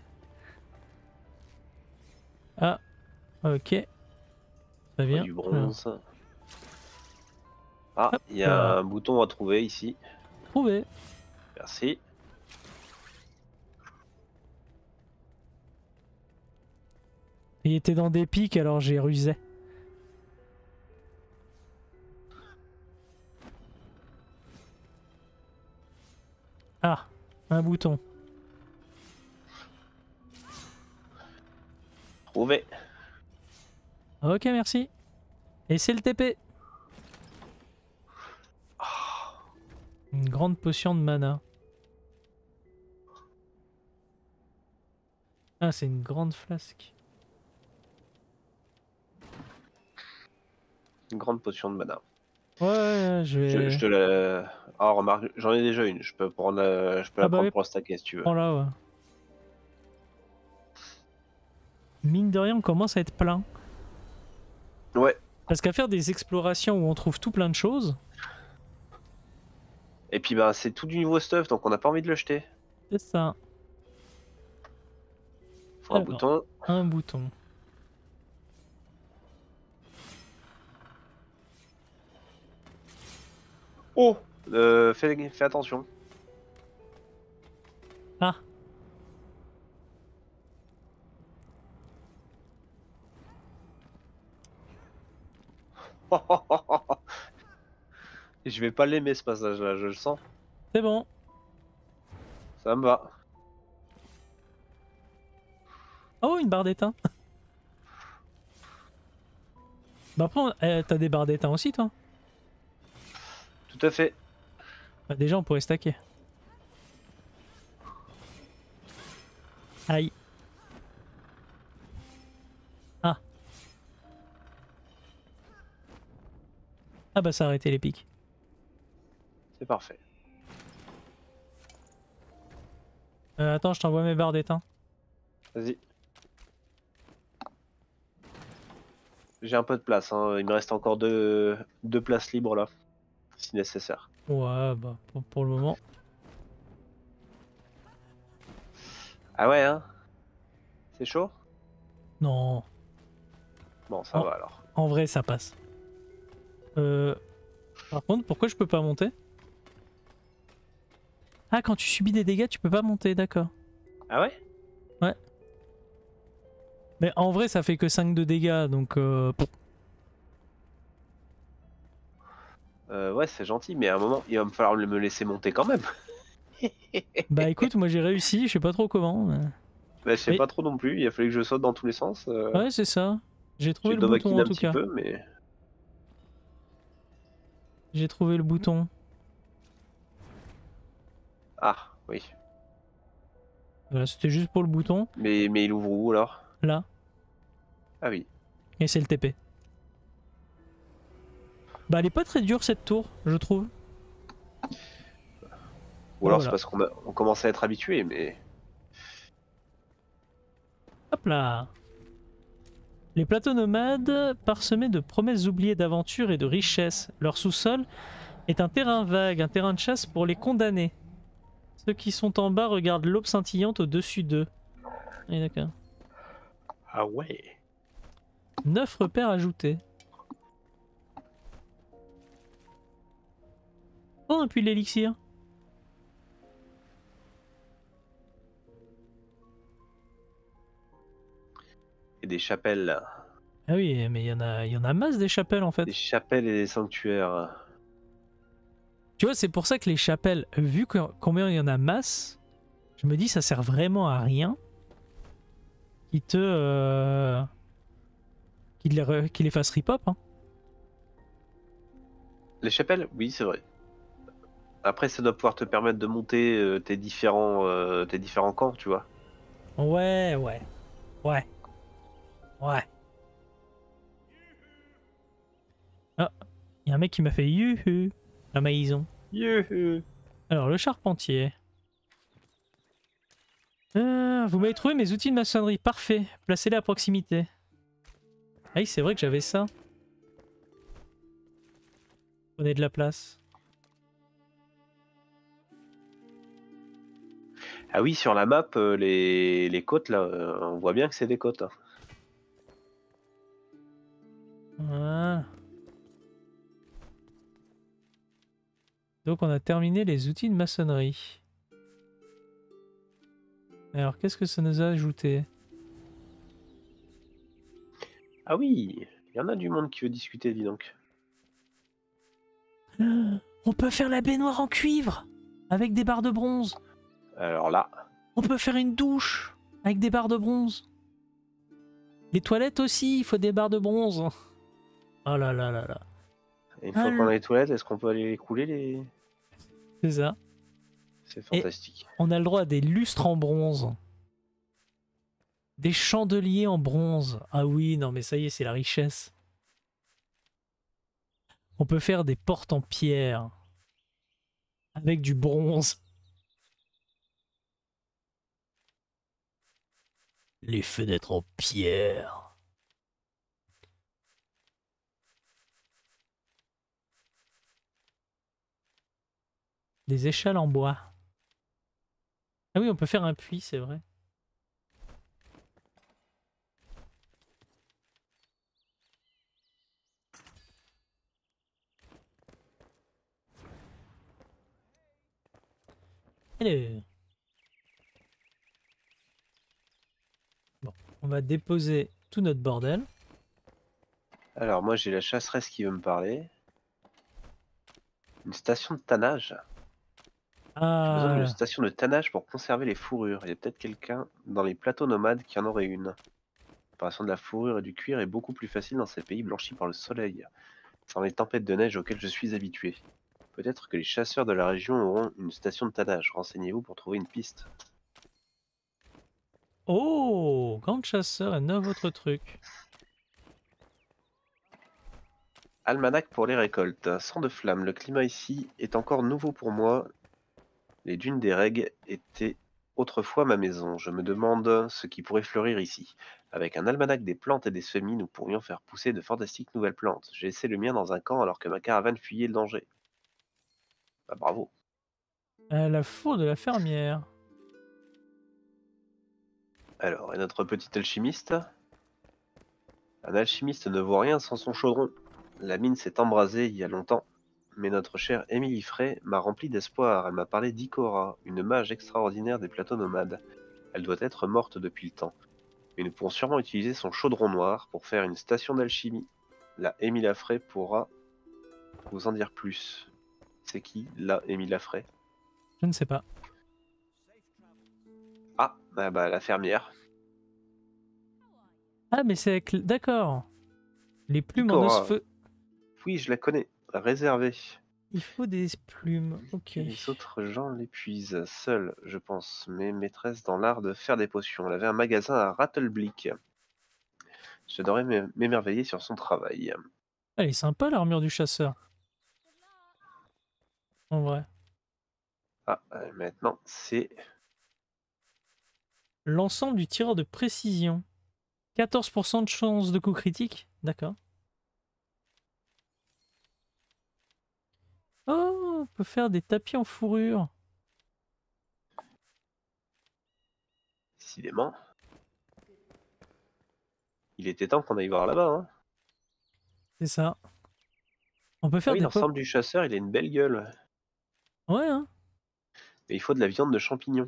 Ah, ok. Très Oh, bien. du Alors, bronze. Ah, hop il y a là. un bouton à trouver ici. Trouvé. Merci. Il était dans des pics alors j'ai rusé. Ah, un bouton. Trouvé. Ok, merci. Et c'est le T P. Une grande potion de mana. Ah, c'est une grande flasque. Une grande potion de mana. Ouais, ouais, je Je, vais... je te la... Ah, remarque, j'en ai déjà une. Je peux prendre la, je peux Ah la bah prendre oui, pour le stacker si tu veux. prends-la, ouais. Mine de rien, on commence à être plein. Ouais. Parce qu'à faire des explorations où on trouve tout plein de choses, Et puis bah c'est tout du nouveau stuff, donc on n'a pas envie de le jeter. c'est ça. Faut un Alors, bouton. un bouton. Oh, euh, fais, fais attention. Ah, Je vais pas l'aimer ce passage-là, je le sens. c'est bon. Ça me va. Oh, une barre d'étain. Bah après, on- eh, t'as des barres d'étain aussi, toi? Tout à fait. Bah, déjà, on pourrait stacker. Aïe. Ah. Ah bah ça a arrêté les pics. C'est parfait. Euh, attends, je t'envoie mes barres d'étain. Vas-y. J'ai un peu de place, hein. Il me reste encore deux, deux places libres là, si nécessaire. Ouais, bah pour, pour le moment. Ah ouais, hein? C'est chaud? Non. Bon, ça Oh. va alors. En vrai, ça passe. Euh... Par contre, pourquoi je peux pas monter? Ah, quand tu subis des dégâts, tu peux pas monter, d'accord. Ah ouais? Mais en vrai, ça fait que cinq de dégâts, donc... Euh... bon. Euh, ouais, c'est gentil, mais à un moment, il va me falloir me laisser monter quand même. Bah écoute, moi j'ai réussi, je sais pas trop comment. mais- Bah, je sais Mais- pas trop non plus, il a fallu que je saute dans tous les sens. euh, Ouais, c'est ça. J'ai trouvé J'ai le bouton dovakiné en un tout petit cas. peu, mais... J'ai trouvé le bouton. Ah, oui. Voilà, c'était juste pour le bouton. Mais, mais il ouvre où alors? Là. Ah oui. Et c'est le T P. Bah elle est pas très dure cette tour, je trouve. Ou alors Voilà. c'est parce qu'on a... on commence à être habitué, mais... Hop là. Les plateaux nomades, parsemés de promesses oubliées d'aventure et de richesse. Leur sous-sol est un terrain vague, un terrain de chasse pour les condamnés. Ceux qui sont en bas regardent l'aube scintillante au-dessus d'eux. Oui, d'accord. Ah ouais. neuf repères ajoutés. Oh, un puits d'élixir. Et des chapelles. Ah oui, mais il y en a, il y en a masse des chapelles en fait. Des chapelles et des sanctuaires. Tu vois, c'est pour ça que les chapelles, vu que, combien il y en a masse, je me dis ça sert vraiment à rien qu'ils te... Euh, qu'ils les, re- qu'ils les fassent rip-hop. Hein. Les chapelles, oui, c'est vrai. Après, ça doit pouvoir te permettre de monter euh, tes différents euh, tes différents camps, tu vois. Ouais, ouais, ouais, ouais. Ah, il y a un mec qui m'a fait yuhu, la maison. Youhou. Alors, le charpentier. Euh, vous m'avez trouvé mes outils de maçonnerie. Parfait. Placez-les à proximité. Ah oui, c'est vrai que j'avais ça. Prenez de la place. Ah oui, sur la map, euh, les, les côtes, là, euh, on voit bien que c'est des côtes. Hein. Voilà. Donc on a terminé les outils de maçonnerie. Alors qu'est-ce que ça nous a ajouté? Ah oui, il y en a du monde qui veut discuter, dis donc. On peut faire la baignoire en cuivre avec des barres de bronze. Alors là, On peut faire une douche avec des barres de bronze. Les toilettes aussi, il faut des barres de bronze. Oh là là là là. une Ah, fois qu'on le- a les toilettes, est-ce qu'on peut aller les couler les... c'est ça. C'est Et fantastique. on a le droit à des lustres en bronze. Des chandeliers en bronze. Ah oui, non mais ça y est, c'est la richesse. On peut faire des portes en pierre avec du bronze. Les fenêtres en pierre. Des échelles en bois. Ah oui, on peut faire un puits, c'est vrai. Hello. Bon, on va déposer tout notre bordel. Alors moi j'ai la chasseresse qui veut me parler. Une station de tannage. J'ai besoin d'une Ah, station de tannage pour conserver les fourrures. Il y a peut-être quelqu'un dans les plateaux nomades qui en aurait une. L'opération de la fourrure et du cuir est beaucoup plus facile dans ces pays blanchis par le soleil, sans les tempêtes de neige auxquelles je suis habitué. Peut-être que les chasseurs de la région auront une station de tannage. Renseignez-vous pour trouver une piste. oh, grande chasseur et neuf autres trucs. Almanach pour les récoltes. Sang de flamme, le climat ici est encore nouveau pour moi. Les dunes des Règues étaient autrefois ma maison. Je me demande ce qui pourrait fleurir ici. Avec un almanach des plantes et des semis, nous pourrions faire pousser de fantastiques nouvelles plantes. J'ai laissé le mien dans un camp alors que ma caravane fuyait le danger. Bah bravo. Euh, la four de la fermière. Alors, et notre petit alchimiste? Un alchimiste ne vaut rien sans son chaudron. La mine s'est embrasée il y a longtemps, mais notre chère Émilie Frey m'a rempli d'espoir. Elle m'a parlé d'Ikora, une mage extraordinaire des plateaux nomades. Elle doit être morte depuis le temps, mais nous pourrons sûrement utiliser son chaudron noir pour faire une station d'alchimie. La Émilie Frey pourra vous en dire plus. C'est qui, la Émilie Frey? Je ne sais pas. Ah, bah, bah la fermière. Ah, mais c'est avec... D'accord. Les plumes en os Ikora, feu. oui, je la connais. Réservée. Il faut des plumes. Ok. Que les autres gens l'épuisent. Seule, je pense, mes maîtresses dans l'art de faire des potions. Elle avait un magasin à Rattleblick. Je devrais m'é- m'émerveiller sur son travail. Elle est sympa l'armure du chasseur. En vrai. Ah, euh, maintenant, c'est... L'ensemble du tireur de précision. quatorze pour cent de chance de coup critique. D'accord. Oh, on peut faire des tapis en fourrure. Décidément. Il était temps qu'on aille voir là-bas. Hein. C'est ça. On peut Ah faire oui, des pop. l'ensemble du chasseur, il a une belle gueule. Ouais, hein. Mais il faut de la viande de champignon.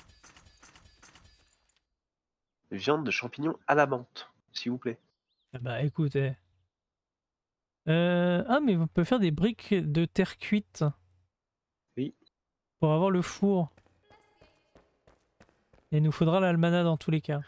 Viande de champignon à la menthe, s'il vous plaît. Ah bah écoute, eh. Euh, Ah mais on peut faire des briques de terre cuite Oui. pour avoir le four. Et il nous faudra l'almanach dans tous les cas.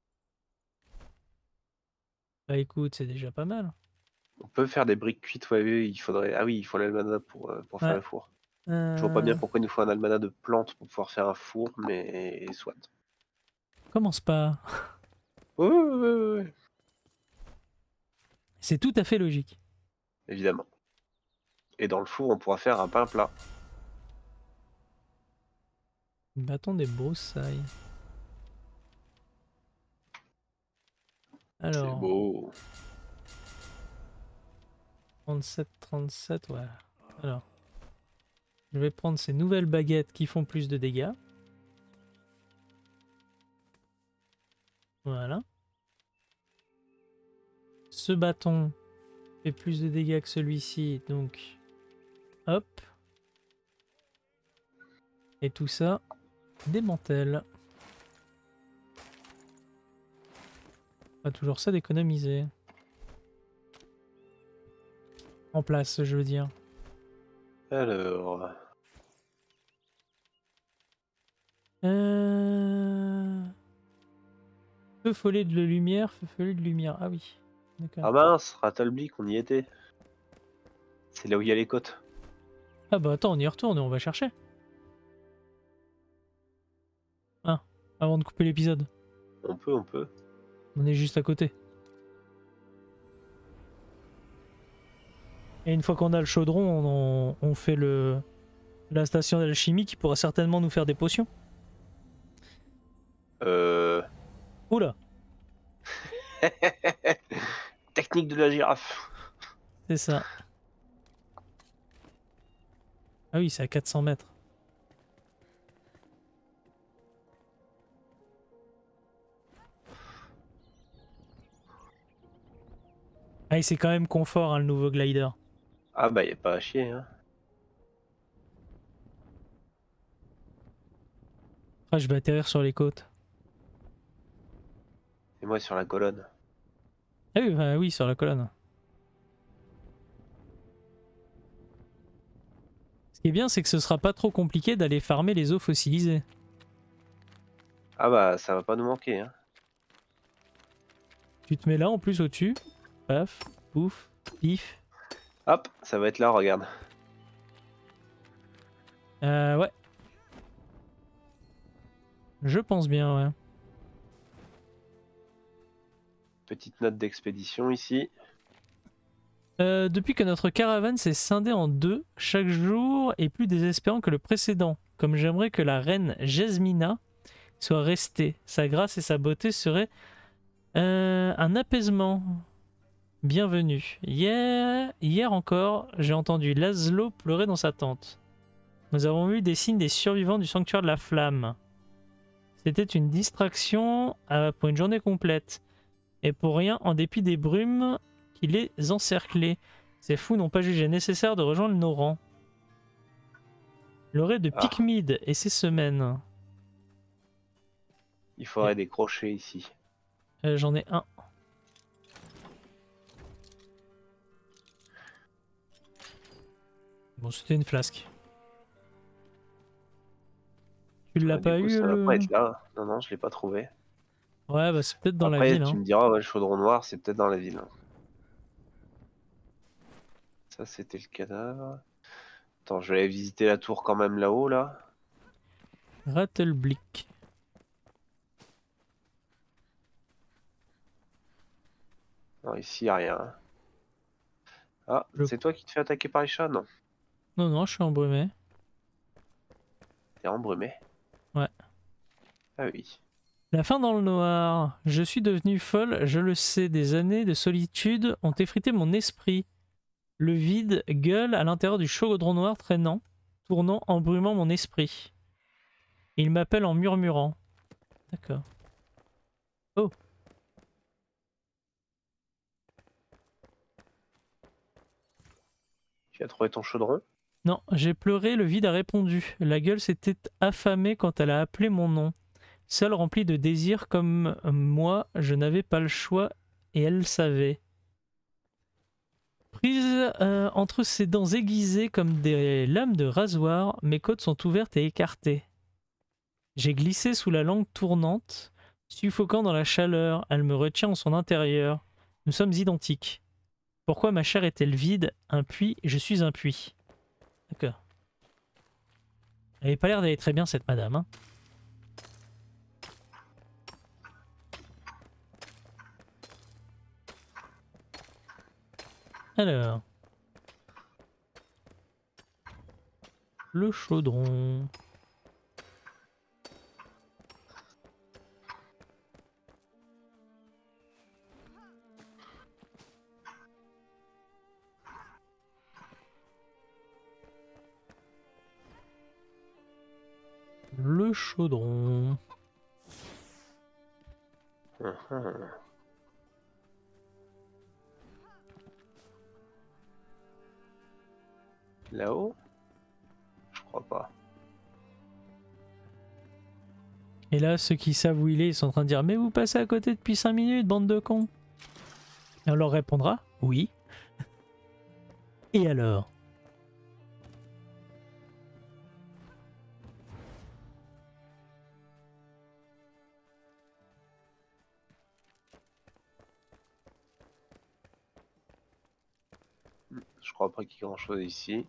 Bah écoute, c'est déjà pas mal. On peut faire des briques cuites, ouais, oui, il faudrait. Ah oui, il faut l'almanach pour, euh, pour faire Ouais. le four. Je vois pas Euh... bien pourquoi il nous faut un almanach de plantes pour pouvoir faire un four, mais soit. Commence pas. Ouais, ouais, ouais, ouais, ouais, C'est tout à fait logique. évidemment. Et dans le four, on pourra faire un pain plat. Bâton des broussailles. C'est Alors, beau. trente-sept, trente-sept, ouais. Alors, je vais prendre ces nouvelles baguettes qui font plus de dégâts. Voilà. Ce bâton fait plus de dégâts que celui-ci, donc hop. Et tout ça démantèle. Pas toujours ça d'économiser. En place, je veux dire. Alors. Euh... Feu follet de lumière, feu follet de lumière. Ah oui, d'accord. Ah mince, Rattlebleak, on y était. C'est là où il y a les côtes. Ah bah attends, on y retourne et on va chercher. Ah, avant de couper l'épisode. On peut, on peut. On est juste à côté. Et une fois qu'on a le chaudron, on, on fait le la station d'alchimie qui pourra certainement nous faire des potions. Euh... Oula, Technique de la girafe. c'est ça. Ah oui, c'est à quatre cents mètres. Ah, et c'est quand même confort, hein, le nouveau glider. Ah bah y a pas à chier. Hein. Ah, je vais atterrir sur les côtes. Et moi sur la colonne. Ah oui, bah oui, sur la colonne. Ce qui est bien, c'est que ce sera pas trop compliqué d'aller farmer les os fossilisés. Ah bah ça va pas nous manquer. Hein. Tu te mets là en plus au-dessus. Paf, pouf, pif. Hop, ça va être là, regarde. Euh, ouais. Je pense bien, ouais. Petite note d'expédition ici. Euh, depuis que notre caravane s'est scindée en deux, chaque jour est plus désespérant que le précédent. Comme j'aimerais que la reine Jasmina soit restée. Sa grâce et sa beauté seraient euh, un apaisement. Bienvenue. Hier, hier encore, j'ai entendu Laszlo pleurer dans sa tente. Nous avons vu des signes des survivants du sanctuaire de la flamme. C'était une distraction euh, pour une journée complète. Et pour rien, en dépit des brumes qui les encerclaient. Ces fous n'ont pas jugé nécessaire de rejoindre nos rangs. L'orée de Ah, Pygmide et ses semaines. il faudrait des crochets ici. Euh, J'en ai un. Bon, c'était une flasque. Tu l'as Ouais, du pas coup, eu ça va le... pas être là. Non, non, je l'ai pas trouvé. Ouais, bah c'est peut-être dans la Après, ville. tu Hein. me diras, ouais, le chaudron noir, c'est peut-être dans la ville. Ça, c'était le cadavre. Attends, je vais aller visiter la tour quand même là-haut, là. Rattlebleak. Non, ici, y a rien. Ah, Je... c'est toi qui te fais attaquer par les chats? Non, Non, non, je suis embrumé. t'es embrumé. Ouais. Ah oui. La fin dans le noir. Je suis devenu folle, je le sais. Des années de solitude ont effrité mon esprit. Le vide gueule à l'intérieur du chaudron noir traînant, tournant, embrumant mon esprit. Il m'appelle en murmurant. D'accord. Oh. Tu as trouvé ton chaudron? Non, j'ai pleuré, le vide a répondu. La gueule s'était affamée quand elle a appelé mon nom. Seule remplie de désir comme moi, je n'avais pas le choix et elle le savait. Prise euh, entre ses dents aiguisées comme des lames de rasoir, mes côtes sont ouvertes et écartées. J'ai glissé sous la langue tournante, suffocant dans la chaleur, elle me retient en son intérieur. Nous sommes identiques. Pourquoi ma chair est-elle vide? Un puits, je suis un puits. D'accord. Elle n'avait pas l'air d'aller très bien cette madame, hein. Alors. Le chaudron. Le chaudron. Uhum. Là-haut? Je crois pas. Et là, ceux qui savent où il est, ils sont en train de dire « Mais vous passez à côté depuis cinq minutes, bande de cons !» Et on leur répondra « Oui. » Et alors? Je crois pas qu'il y ait grand chose ici.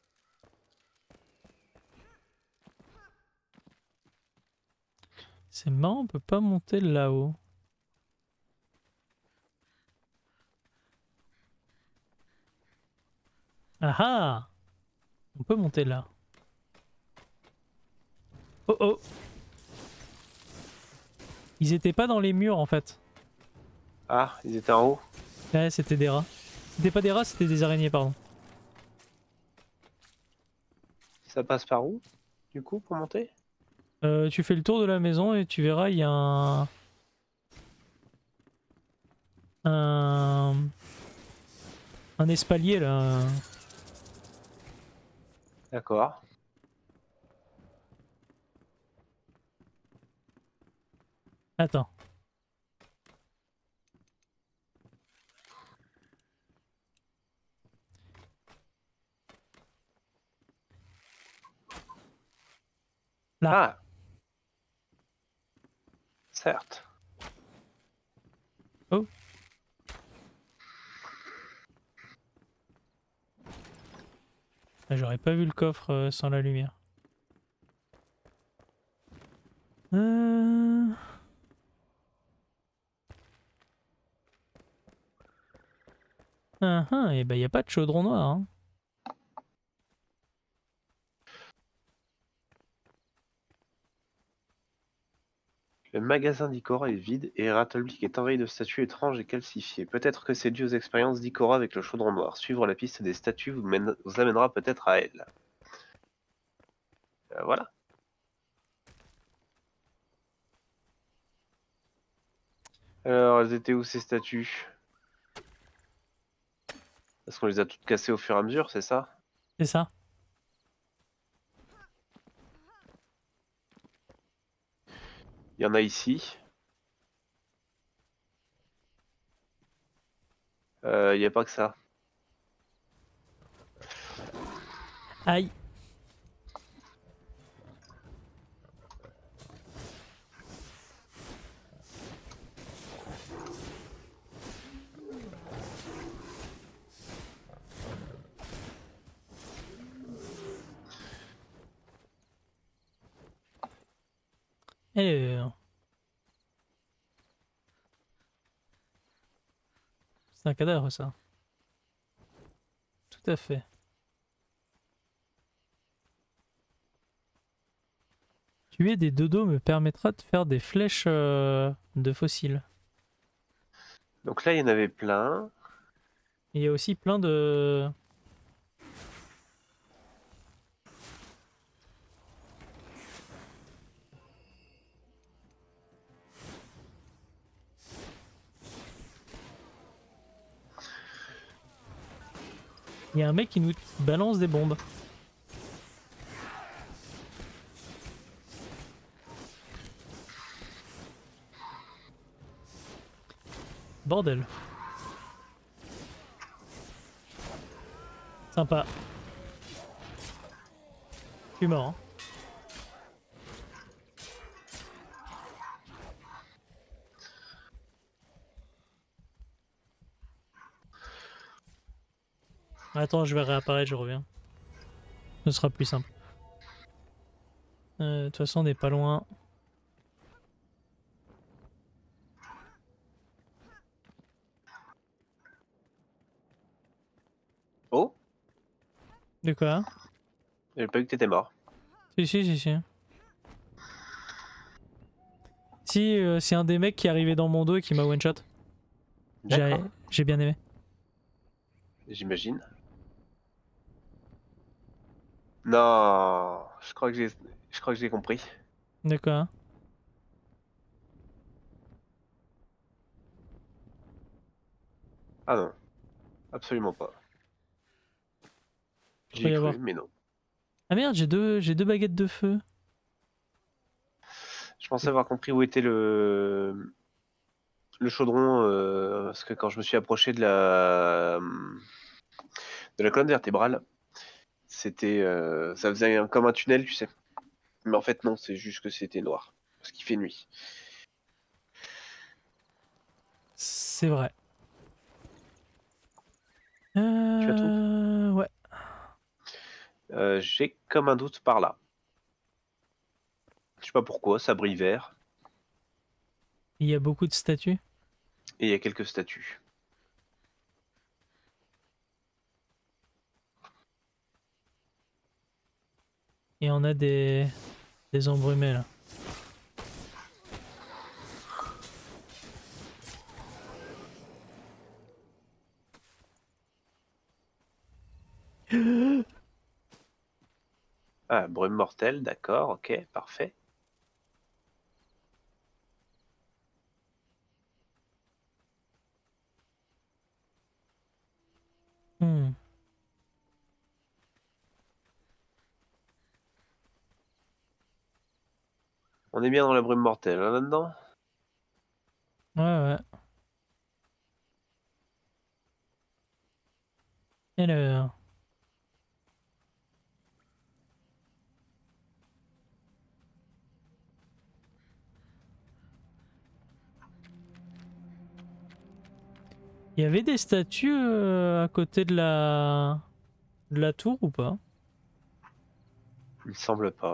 C'est marrant, on peut pas monter là-haut. Ah ah! On peut monter là. Oh oh! Ils étaient pas dans les murs en fait. Ah, ils étaient en haut. Ouais, c'était des rats. C'était pas des rats, c'était des araignées, pardon. Ça passe par où, du coup, pour monter? Euh, tu fais le tour de la maison et tu verras, il y a un... Un... Un espalier là. D'accord. Attends. Là. Ah! Certes. Oh. J'aurais pas vu le coffre euh, sans la lumière. Euh... Ah ah, et bah y a pas de chaudron noir. Hein. Le magasin d'Ikora est vide et Rattlebleak est envahi de statues étranges et calcifiées. Peut-être que c'est dû aux expériences d'Ikora avec le chaudron noir. Suivre la piste des statues vous, mène... vous amènera peut-être à elle. Euh, voilà. Alors, elles étaient où ces statues? Parce qu'on les a toutes cassées au fur et à mesure, c'est ça? C'est ça. Il y en a ici. Il euh, n'y a pas que ça. Aïe. Alors. C'est un cadavre ça. Tout à fait. Tuer des dodos me permettra de faire des flèches euh, de fossiles. Donc là, il y en avait plein. Et il y a aussi plein de... Il y a un mec qui nous balance des bombes. Bordel. Sympa. Je suis mort. Hein. Attends, je vais réapparaître, je reviens. Ce sera plus simple. Euh, de toute façon, on n'est pas loin. Oh, De quoi? j'avais pas vu que t'étais mort. Si, si, si, si. Si, euh, c'est un des mecs qui est arrivé dans mon dos et qui m'a one shot. D'accord, J'ai j'ai bien aimé. j'imagine. Non, je crois que j'ai, je crois que j'ai compris. De quoi? Ah non, absolument pas. Je J'y crois ai y cru, avoir. mais non. Ah merde, j'ai deux, j'ai deux baguettes de feu. Je pensais avoir compris où était le, le chaudron, euh, parce que quand je me suis approché de la, de la colonne vertébrale, c'était, euh, ça faisait un- comme un tunnel, tu sais. Mais en fait, non, c'est juste que c'était noir, parce qu'il fait nuit. C'est vrai. Tu as tout? Euh... Ouais. Euh, j'ai comme un doute par là. Je sais pas pourquoi, ça brille vert, Il y a beaucoup de statues. et il y a quelques statues. Et on a des, des embrumés là. Ah, brume mortelle, d'accord, ok, parfait. Hmm. On est bien dans la brume mortelle, hein, là-dedans? Ouais, ouais. Alors. Il y avait des statues euh, à côté de la... de la tour ou pas? Il me semble pas.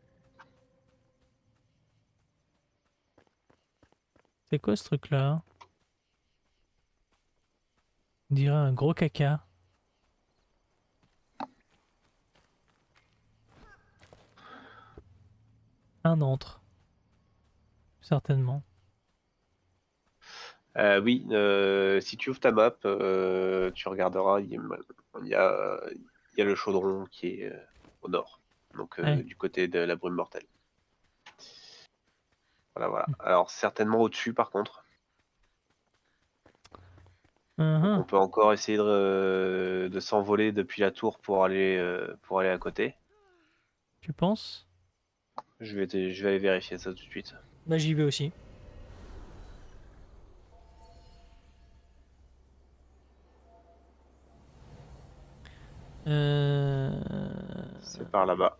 C'est quoi ce truc là? On dirait un gros caca. Un antre. Certainement. Euh, oui, euh, si tu ouvres ta map, euh, tu regarderas, il y, a, il y a- il y a le chaudron qui est euh, au nord, donc Ouais. euh, du côté de la brume mortelle. Voilà, voilà. Alors certainement au-dessus par contre. Donc Uhum. on peut encore essayer de, euh, de s'envoler depuis la tour pour aller, euh, pour aller à côté. Tu penses? Je vais, te- je vais aller vérifier ça tout de suite. Bah j'y vais aussi. C'est Euh... par là-bas.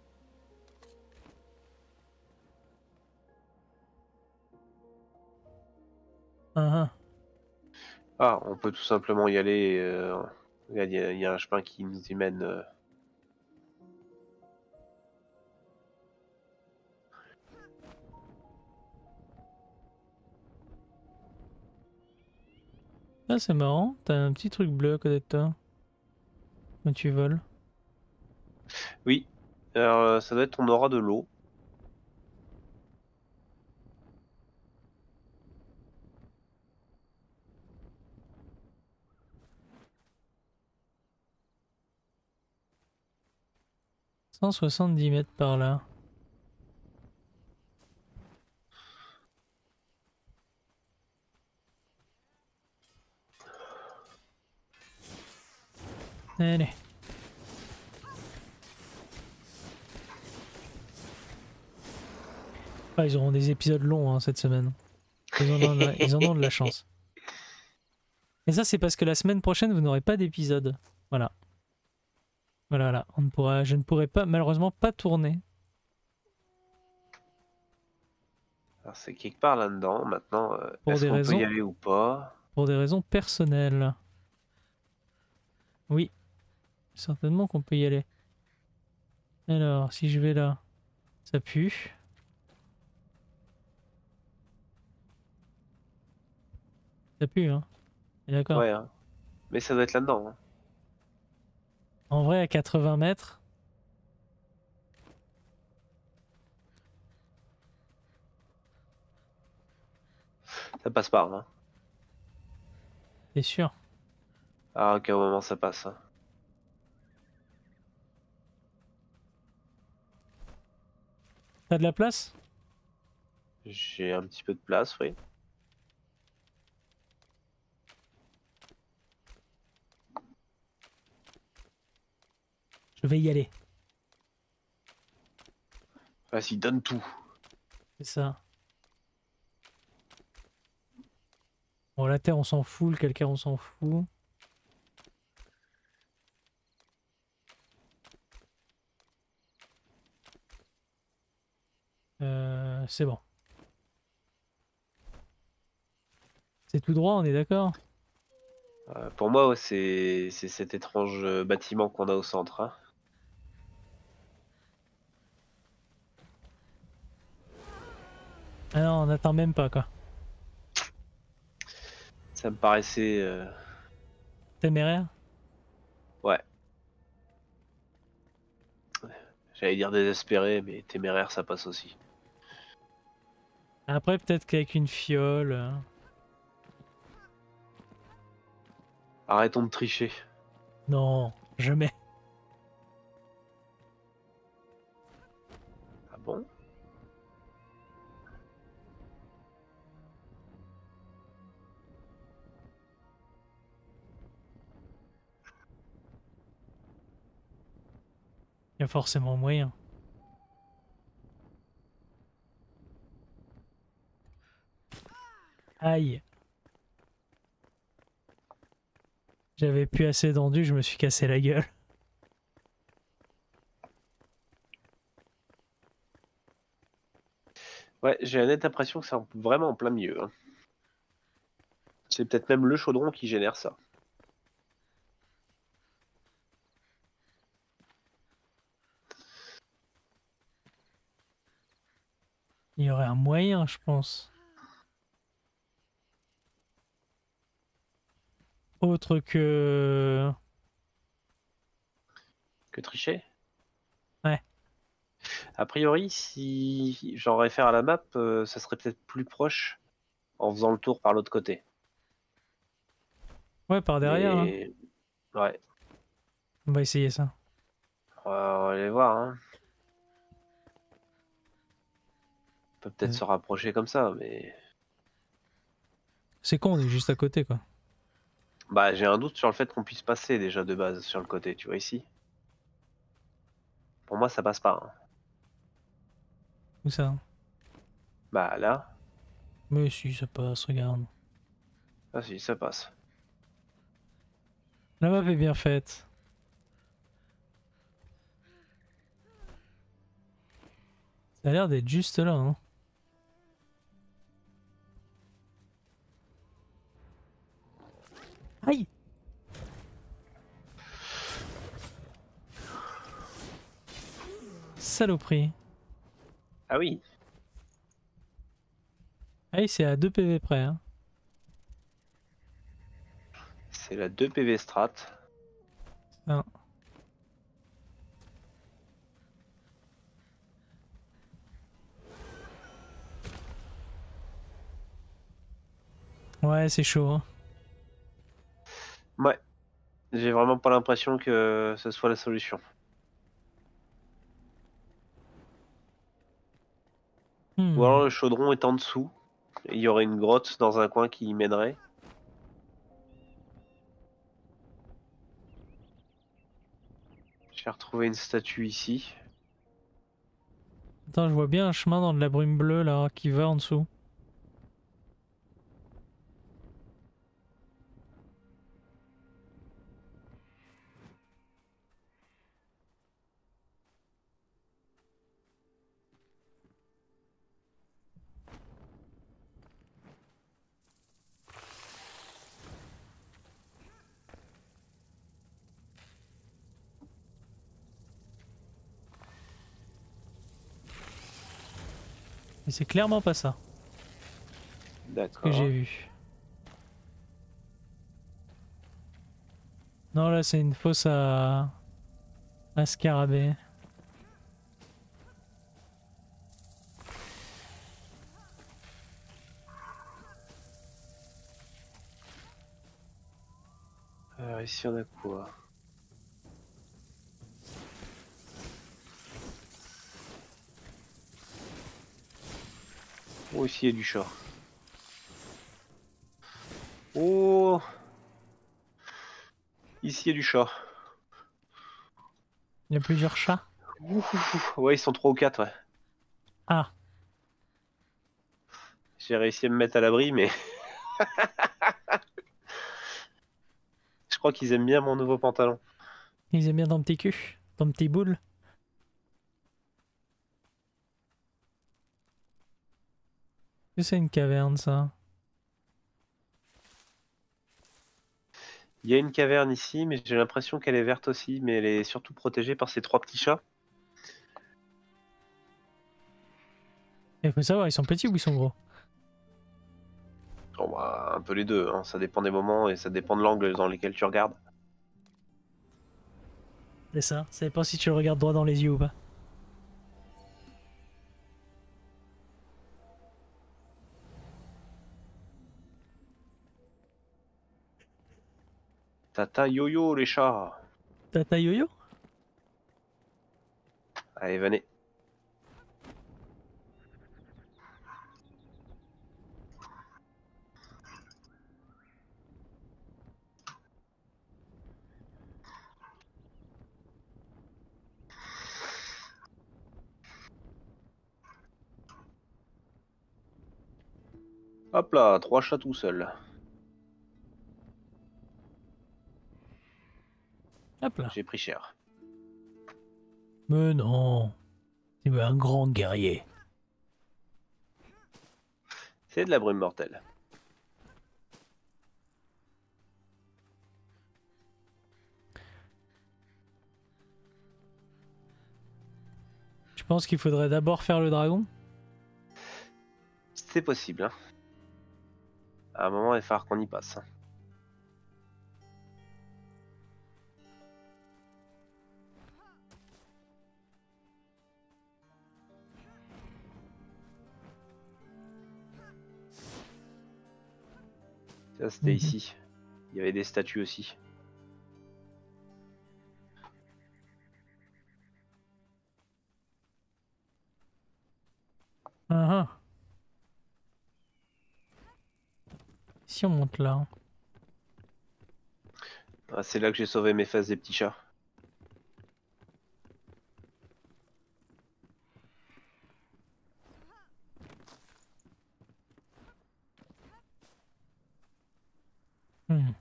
uhum. Ah, on peut tout simplement y aller. euh, Regarde, il y, a- il y a un chemin qui nous y mène. euh. Ah c'est marrant, t'as un petit truc bleu à côté de toi. Quand tu voles. Oui, alors euh, ça doit être ton aura de l'eau. cent soixante-dix mètres par là. Allez. Ah, ils auront des épisodes longs hein, cette semaine. Ils en, ont de la... ils en ont de la chance. Et ça, c'est parce que la semaine prochaine, vous n'aurez pas d'épisode. Voilà. Voilà, voilà. On ne pourra... Je ne pourrai pas, malheureusement, pas tourner. Alors c'est quelque part là-dedans. Maintenant, euh, Pour est-ce des qu'on peut y raisons... aller ou pas? Pour des raisons personnelles. Oui. Certainement qu'on peut y aller. Alors, si je vais là, ça pue. Ça pue, hein. D'accord. Ouais, hein. Mais ça doit être là-dedans. Hein. En vrai, à quatre-vingts mètres, Ça passe par là. t'es sûr? Ah, ok, au moment ça passe. Hein. T'as de la place? J'ai un petit peu de place, oui. Je vais y aller. Vas-y, donne tout. C'est ça. Bon, la terre, on s'en fout. Le calcaire, on s'en fout. Euh, c'est bon. C'est tout droit, on est d'accord? Euh, pour moi, ouais, c'est c'est cet étrange euh, bâtiment qu'on a au centre. Hein. Ah non, on n'attend même pas, quoi. Ça me paraissait... euh, Téméraire? Ouais, j'allais dire désespéré, mais téméraire, ça passe aussi. Après, peut-être qu'avec une fiole... euh, Arrêtons de tricher. Non, jamais. Ah bon? Il y a forcément moyen. Aïe. J'avais plus assez d'endu, je me suis cassé la gueule. Ouais, j'ai la nette impression que c'est en- vraiment en plein milieu. Hein. C'est peut-être même le chaudron qui génère ça. Il y aurait un moyen, je pense. Autre que... Que tricher? Ouais. A priori, si j'en réfère à la map, euh, ça serait peut-être plus proche en faisant le tour par l'autre côté. Ouais, par derrière, là. Mais ouais, On va essayer ça. on va, on va aller voir. Hein. On peut peut-être Euh, se rapprocher comme ça, mais C'est con, on est juste à côté, quoi. bah j'ai un doute sur le fait qu'on puisse passer déjà de base sur le côté. Tu vois ici? Pour moi, ça passe pas. Hein. Où ça? Bah là, Mais si, ça passe, regarde. ah si, ça passe. La map est bien faite. Ça a l'air d'être juste là, hein. Aïe! Saloperie. Ah oui, Aïe, c'est à deux P V près, hein. c'est la deux P V strat. Ah. Ouais, c'est chaud, hein. Ouais, j'ai vraiment pas l'impression que ce soit la solution. Ou Hmm. alors le chaudron est en dessous. Et il y aurait une grotte dans un coin qui y mènerait. J'ai retrouvé une statue ici. Attends, je vois bien un chemin dans de la brume bleue là qui va en dessous. Mais c'est clairement pas ça. Ce que j'ai D'accord. vu. Non, là c'est une fosse à... à scarabée. Alors ici on a quoi? Oh, ici il y a du chat. Oh, ici il y a du chat. Il y a plusieurs chats. Ouh, ouais, ils sont trois ou quatre, ouais. Ah, J'ai réussi à me mettre à l'abri, mais je crois qu'ils aiment bien mon nouveau pantalon. ils aiment bien ton petit cul, ton petit boule. C'est une caverne ça. Il y a une caverne ici, mais j'ai l'impression qu'elle est verte aussi, mais elle est surtout protégée par ces trois petits chats. Il faut savoir, ils sont petits ou ils sont gros? Bon, bah, un peu les deux, hein. Ça dépend des moments et ça dépend de l'angle dans lequel tu regardes. C'est ça, ça dépend si tu le regardes droit dans les yeux ou pas. Tata yo-yo les chats. Tata yo-yo? Allez, venez. Hop là, trois chats tout seuls. Hop là. J'ai pris cher. Mais non, tu es un grand guerrier. C'est de la brume mortelle. Tu penses qu'il faudrait d'abord faire le dragon? C'est possible, hein. À un moment, il va falloir qu'on y passe. hein. Ça, c'était Mhm. ici. Il y avait des statues aussi. Ah ah. Si on monte là. Ah, c'est là que j'ai sauvé mes fesses des petits chats. Hmm.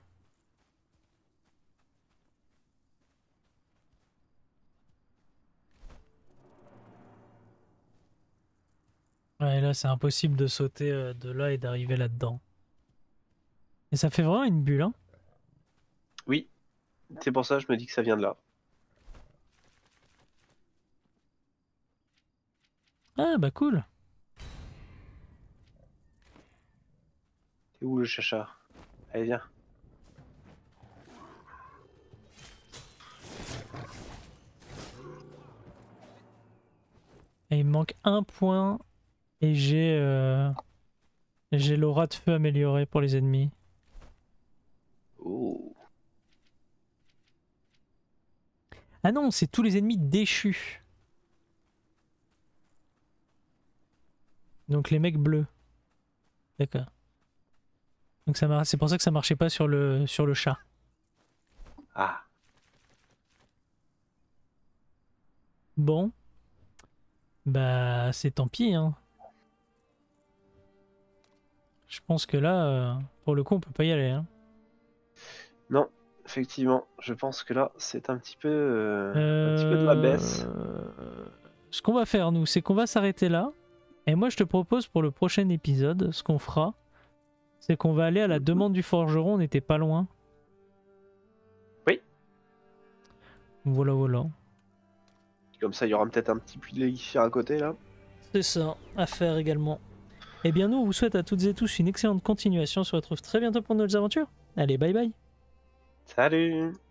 Ouais, là c'est impossible de sauter euh, de là et d'arriver là-dedans. Et ça fait vraiment une bulle, hein? Oui, c'est pour ça que je me dis que ça vient de là. Ah bah cool. C'est où le chacha? Allez, viens. Et il me manque un point et j'ai euh, j'ai l'aura de feu améliorée pour les ennemis. Oh. Ah non, c'est tous les ennemis déchus. Donc les mecs bleus. D'accord. Donc ça mar- c'est pour ça que ça marchait pas sur le sur le chat. Ah. Bon. Bah, c'est tant pis, hein. Je pense que là, euh, pour le coup, on peut pas y aller. Hein. Non, effectivement, je pense que là, c'est un petit peu, euh, un petit peu de la Euh, baisse. Ce qu'on va faire, nous, c'est qu'on va s'arrêter là. Et moi, je te propose pour le prochain épisode, ce qu'on fera, c'est qu'on va aller à la Mhm. demande du forgeron. On n'était pas loin. Oui. Voilà, voilà. Comme ça, il y aura peut-être un petit puits de l'élixiir à côté, là. C'est ça, à faire également. Eh bien, nous, on vous souhaite à toutes et tous une excellente continuation. On se retrouve très bientôt pour de nouvelles aventures. Allez, bye bye. Salut!